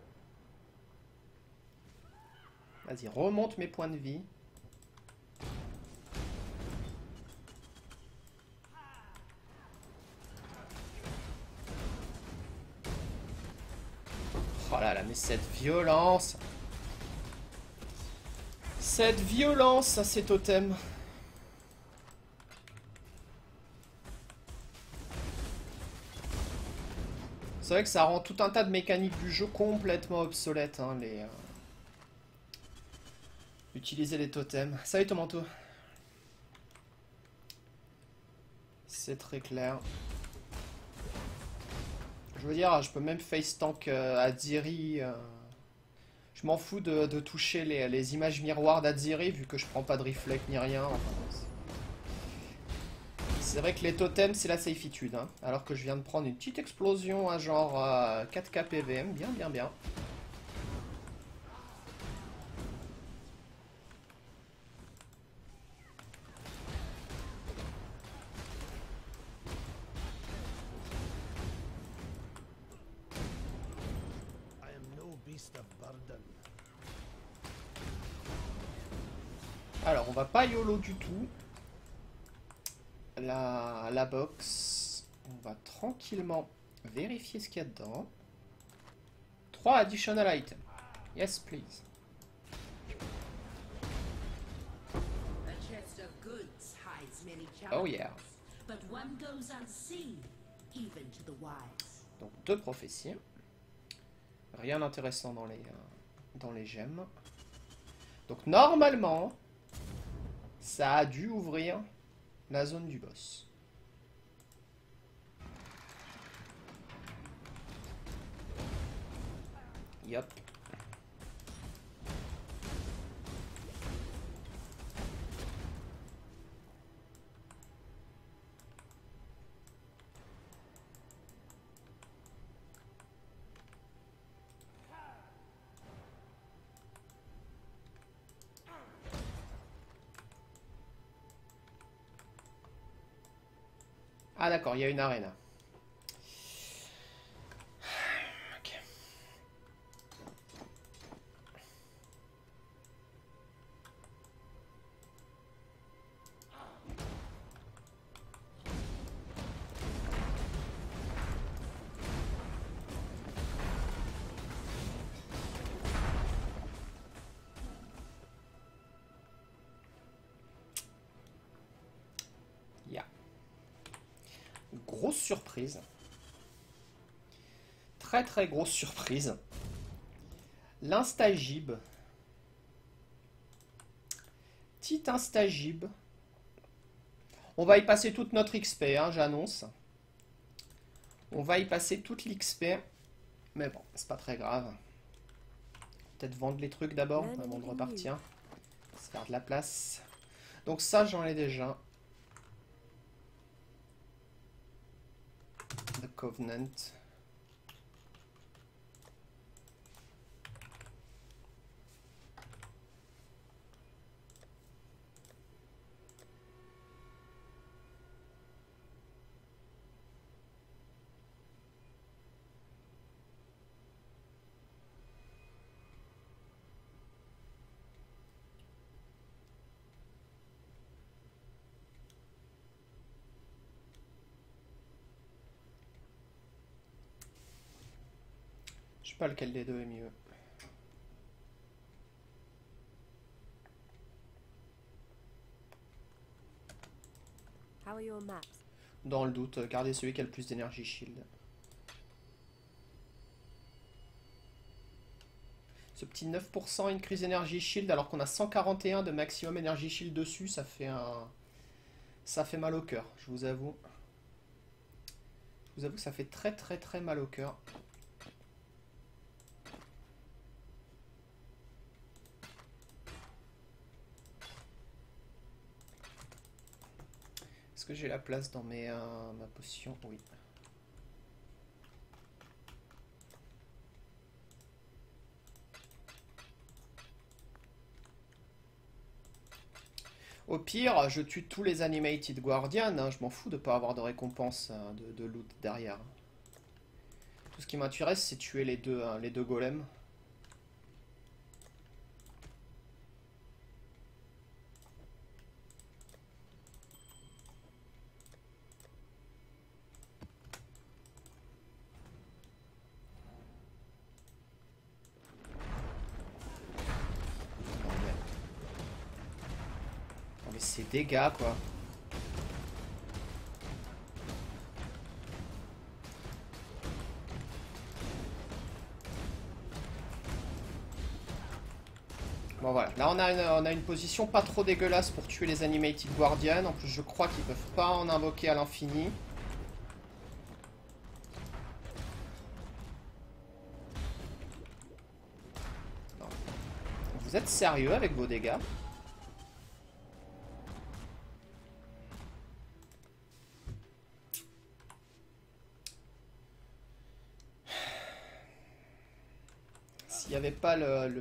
Vas-y, remonte mes points de vie. Oh là là, mais cette violence! Cette violence à ces totems. C'est vrai que ça rend tout un tas de mécaniques du jeu complètement obsolètes, hein, utiliser les totems. Salut Tomanto. C'est très clair. Je veux dire, je peux même face tank Adziri. Je m'en fous de toucher les images miroirs d'Adziri vu que je prends pas de reflect ni rien. Enfin, c'est vrai que les totems c'est la safitude, hein, alors que je viens de prendre une petite explosion à genre 4k PVM, bien bien bien. Alors on va pas YOLO du tout. La box, on va tranquillement vérifier ce qu'il y a dedans. 3 additional items. Yes, please. A chest of goods, High Oh yeah. But one goes unseen, even to the wise. Donc 2 prophéties. Rien d'intéressant dans les gemmes. Donc normalement, ça a dû ouvrir la zone du boss. Yep. Ah d'accord, il y a une arène. Ok. Yeah. Grosse surprise. Très très grosse surprise. L'instagib. Petit instagib. On va y passer toute notre XP, hein, j'annonce. On va y passer toute l'XP. Mais bon, c'est pas très grave. Peut-être vendre les trucs d'abord avant de repartir. Se faire de la place. Donc ça, j'en ai déjà. The Covenant. Je sais pas lequel des deux est mieux. How are your maps? Dans le doute, gardez celui qui a le plus d'énergie shield. Ce petit 9% increase énergie shield alors qu'on a 141 de maximum énergie shield dessus, ça fait mal au cœur, je vous avoue. Je vous avoue que ça fait très très très mal au cœur. Est-ce que j'ai la place dans ma potion? Oui. Au pire, je tue tous les Animated Guardians, hein, je m'en fous de pas avoir de récompense de loot derrière. Tout ce qui m'intéresse, c'est tuer les deux golems. Ces dégâts quoi. Bon voilà, là on a une position pas trop dégueulasse pour tuer les Animated Guardians. En plus je crois qu'ils peuvent pas en invoquer à l'infini. Vous êtes sérieux avec vos dégâts? S'il n'y avait pas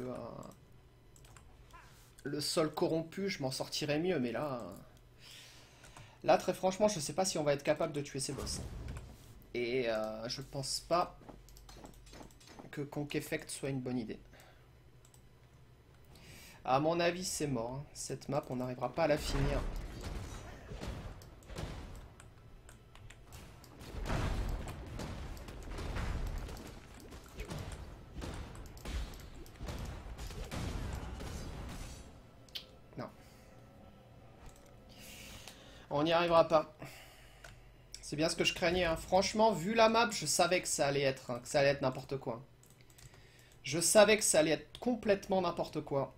le sol corrompu, je m'en sortirais mieux, mais là, très franchement, je sais pas si on va être capable de tuer ces boss. Et je pense pas que Conk Effect soit une bonne idée. À mon avis, c'est mort, hein. Cette map, on n'arrivera pas à la finir. On n'y arrivera pas. C'est bien ce que je craignais. Hein. Franchement, vu la map, je savais que ça allait être, hein, n'importe quoi. Je savais que ça allait être complètement n'importe quoi.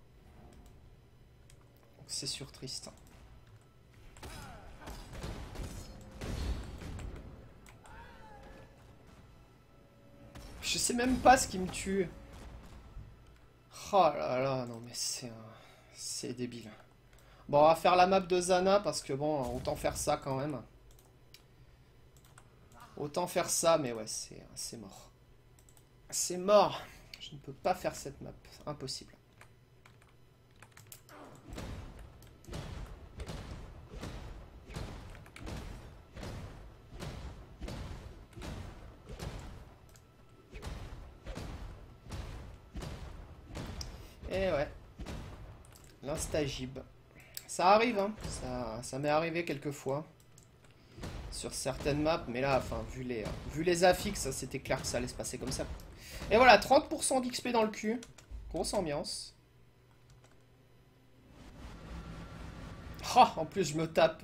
C'est sûr triste. Je sais même pas ce qui me tue. Oh là là, non mais c'est débile. Bon, on va faire la map de Zana parce que bon, autant faire ça quand même. Autant faire ça, mais ouais, c'est mort. C'est mort. Je ne peux pas faire cette map. Impossible. Et ouais. L'instagib. Ça arrive, hein. Ça m'est arrivé quelques fois. Sur certaines maps, mais là, enfin, vu les affixes, c'était clair que ça allait se passer comme ça. Et voilà, 30% d'XP dans le cul. Grosse ambiance. Oh, en plus, je me tape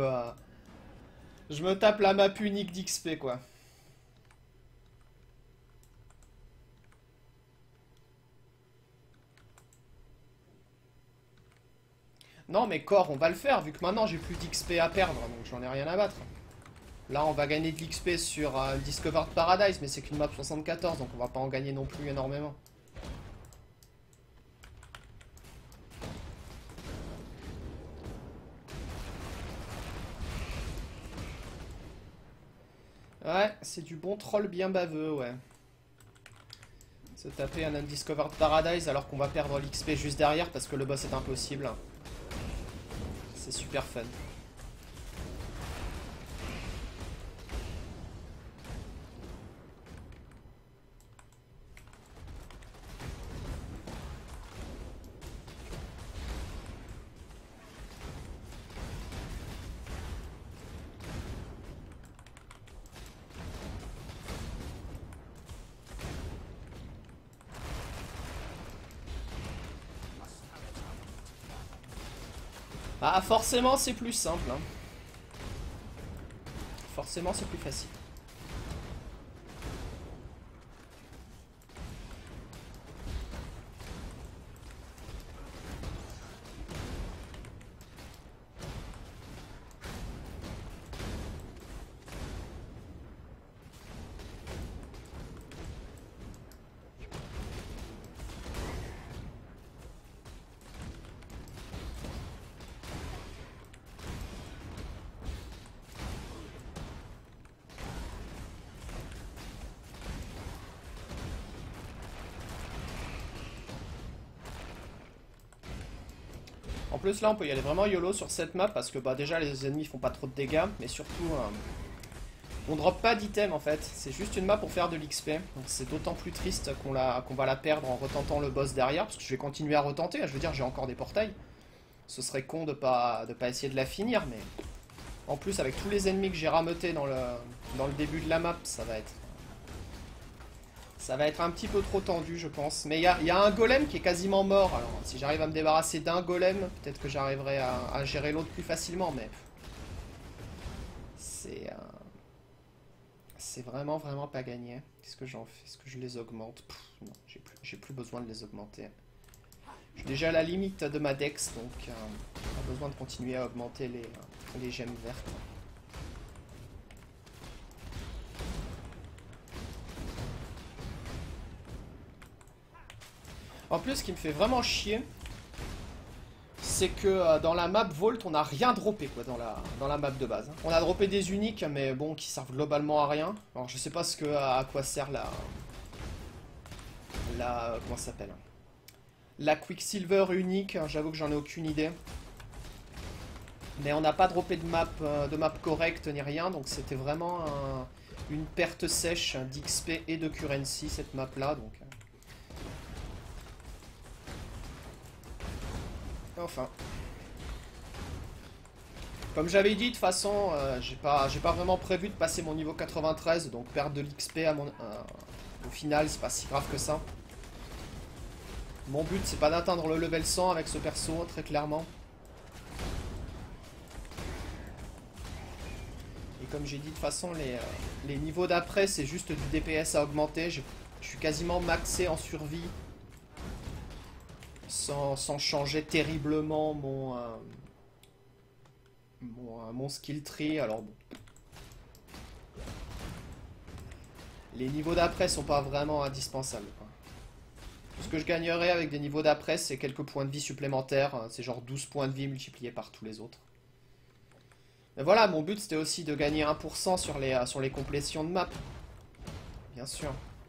je me tape la map unique d'XP, quoi. Non, mais Core, on va le faire, vu que maintenant, j'ai plus d'XP à perdre, donc j'en ai rien à battre. Là, on va gagner de l'XP sur Discovered Paradise, mais c'est qu'une map 74, donc on va pas en gagner non plus énormément. Ouais, c'est du bon troll bien baveux, ouais. Se taper un Undiscovered Paradise alors qu'on va perdre l'XP juste derrière parce que le boss est impossible. C'est super fun. Ah, forcément, c'est plus simple. Hein. Forcément, c'est plus facile. En plus là on peut y aller vraiment YOLO sur cette map parce que bah déjà les ennemis font pas trop de dégâts, mais surtout on drop pas d'item en fait, c'est juste une map pour faire de l'XP, donc c'est d'autant plus triste qu'on va la perdre en retentant le boss derrière, parce que je vais continuer à retenter, je veux dire j'ai encore des portails, ce serait con de pas essayer de la finir, mais en plus avec tous les ennemis que j'ai rameutés dans le début de la map, ça va être un petit peu trop tendu, je pense. Mais il y a un golem qui est quasiment mort. Alors, si j'arrive à me débarrasser d'un golem, peut-être que j'arriverai à gérer l'autre plus facilement. Mais c'est vraiment pas gagné. Qu'est-ce que j'en fais? Est-ce que je les augmente? Non, j'ai plus besoin de les augmenter. Je suis déjà à la limite de ma dex, donc pas besoin de continuer à augmenter les gemmes vertes. En plus, ce qui me fait vraiment chier, c'est que dans la map Vault, on n'a rien droppé quoi, dans la map de base. On a droppé des uniques, mais bon, qui servent globalement à rien. Alors, je sais pas à quoi sert comment ça s'appelle? La Quicksilver unique, j'avoue que j'en ai aucune idée. Mais on n'a pas droppé de map correcte ni rien, donc c'était vraiment une perte sèche d'XP et de currency cette map là, donc... Enfin. Comme j'avais dit, de toute façon, j'ai pas vraiment prévu de passer mon niveau 93, donc perdre de l'XP au final, c'est pas si grave que ça. Mon but, c'est pas d'atteindre le level 100 avec ce perso, très clairement. comme j'ai dit, de toute façon, les niveaux d'après, c'est juste du DPS à augmenter. Je suis quasiment maxé en survie. Sans changer terriblement mon skill tree. Alors bon. Les niveaux d'après sont pas vraiment indispensables, quoi. Tout ce que je gagnerais avec des niveaux d'après, c'est quelques points de vie supplémentaires. C'est genre 12 points de vie multipliés par tous les autres. Mais voilà, mon but c'était aussi de gagner 1% sur les complétions de map. Bien sûr.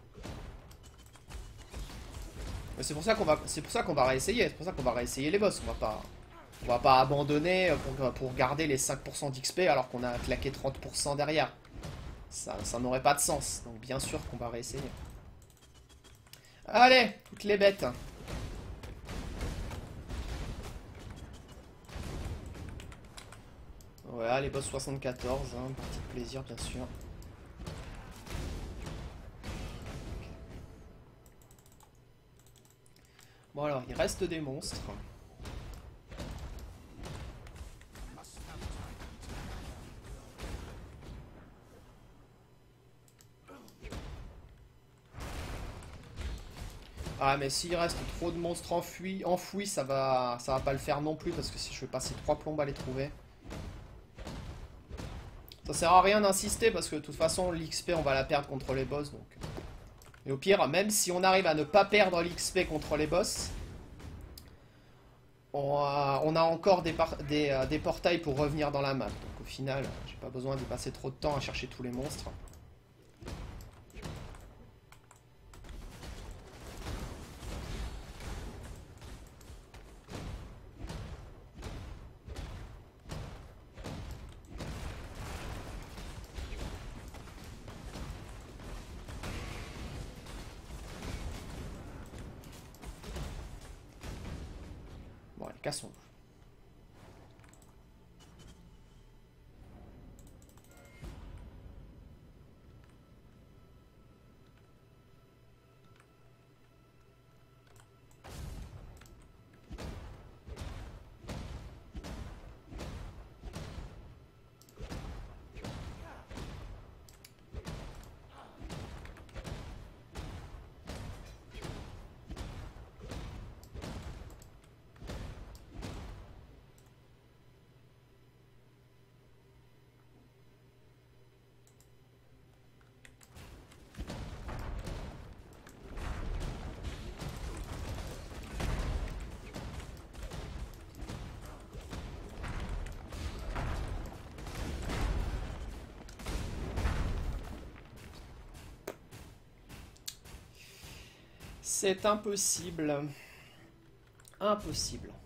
Mais c'est pour ça qu'on va réessayer. C'est pour ça qu'on va réessayer les boss. On va pas abandonner pour garder les 5% d'XP alors qu'on a claqué 30% derrière. Ça n'aurait pas de sens. Donc bien sûr qu'on va réessayer. Allez, toutes les bêtes. Voilà, les boss 74, hein, partie de plaisir bien sûr. Bon alors, il reste des monstres. Ah mais s'il reste trop de monstres enfouis, ça va pas le faire non plus parce que si je vais passer 3 plombes à les trouver. Ça sert à rien d'insister parce que de toute façon l'XP on va la perdre contre les boss donc. Et au pire, même si on arrive à ne pas perdre l'XP contre les boss, on a encore des portails pour revenir dans la map. Donc au final, j'ai pas besoin d'y passer trop de temps à chercher tous les monstres. Bon, allez, cassons-nous. C'est impossible. Impossible.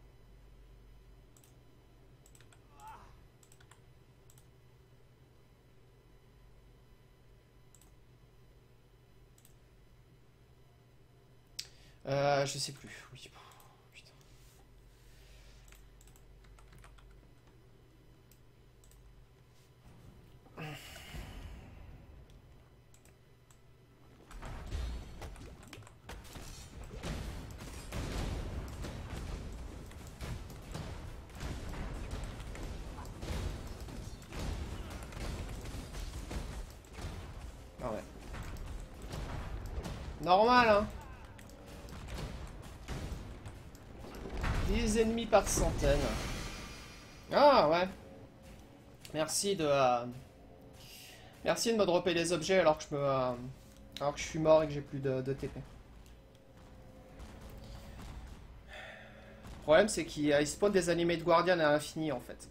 Je sais plus. Oui. Putain. Ah ouais. Normal, hein. 10 ennemis par centaine. Ah ouais. Merci de me dropper les objets alors que alors que je suis mort et que j'ai plus de TP. Le problème c'est qu'il spawn des animés de Guardian à l'infini en fait.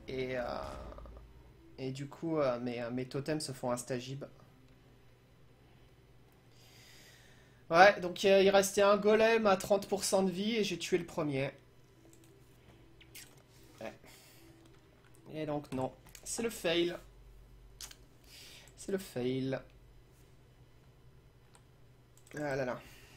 Et du coup mes totems se font instagib. Ouais, donc il restait un golem à 30% de vie et j'ai tué le premier. Ouais. Et donc non, c'est le fail. C'est le fail. Ah là là.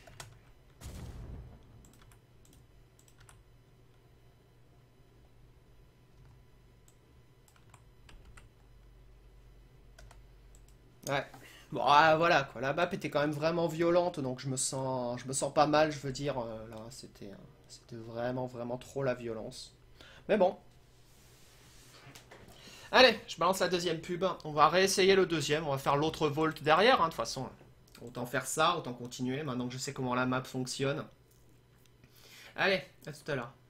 Ouais. Bon, ah, voilà quoi. La map était quand même vraiment violente, donc je me sens pas mal. Je veux dire, là, c'était vraiment trop la violence. Mais bon. Allez, je balance la deuxième pub. On va réessayer le deuxième. On va faire l'autre vault derrière, hein, de toute façon. Autant faire ça, autant continuer, maintenant que je sais comment la map fonctionne. Allez, à tout à l'heure.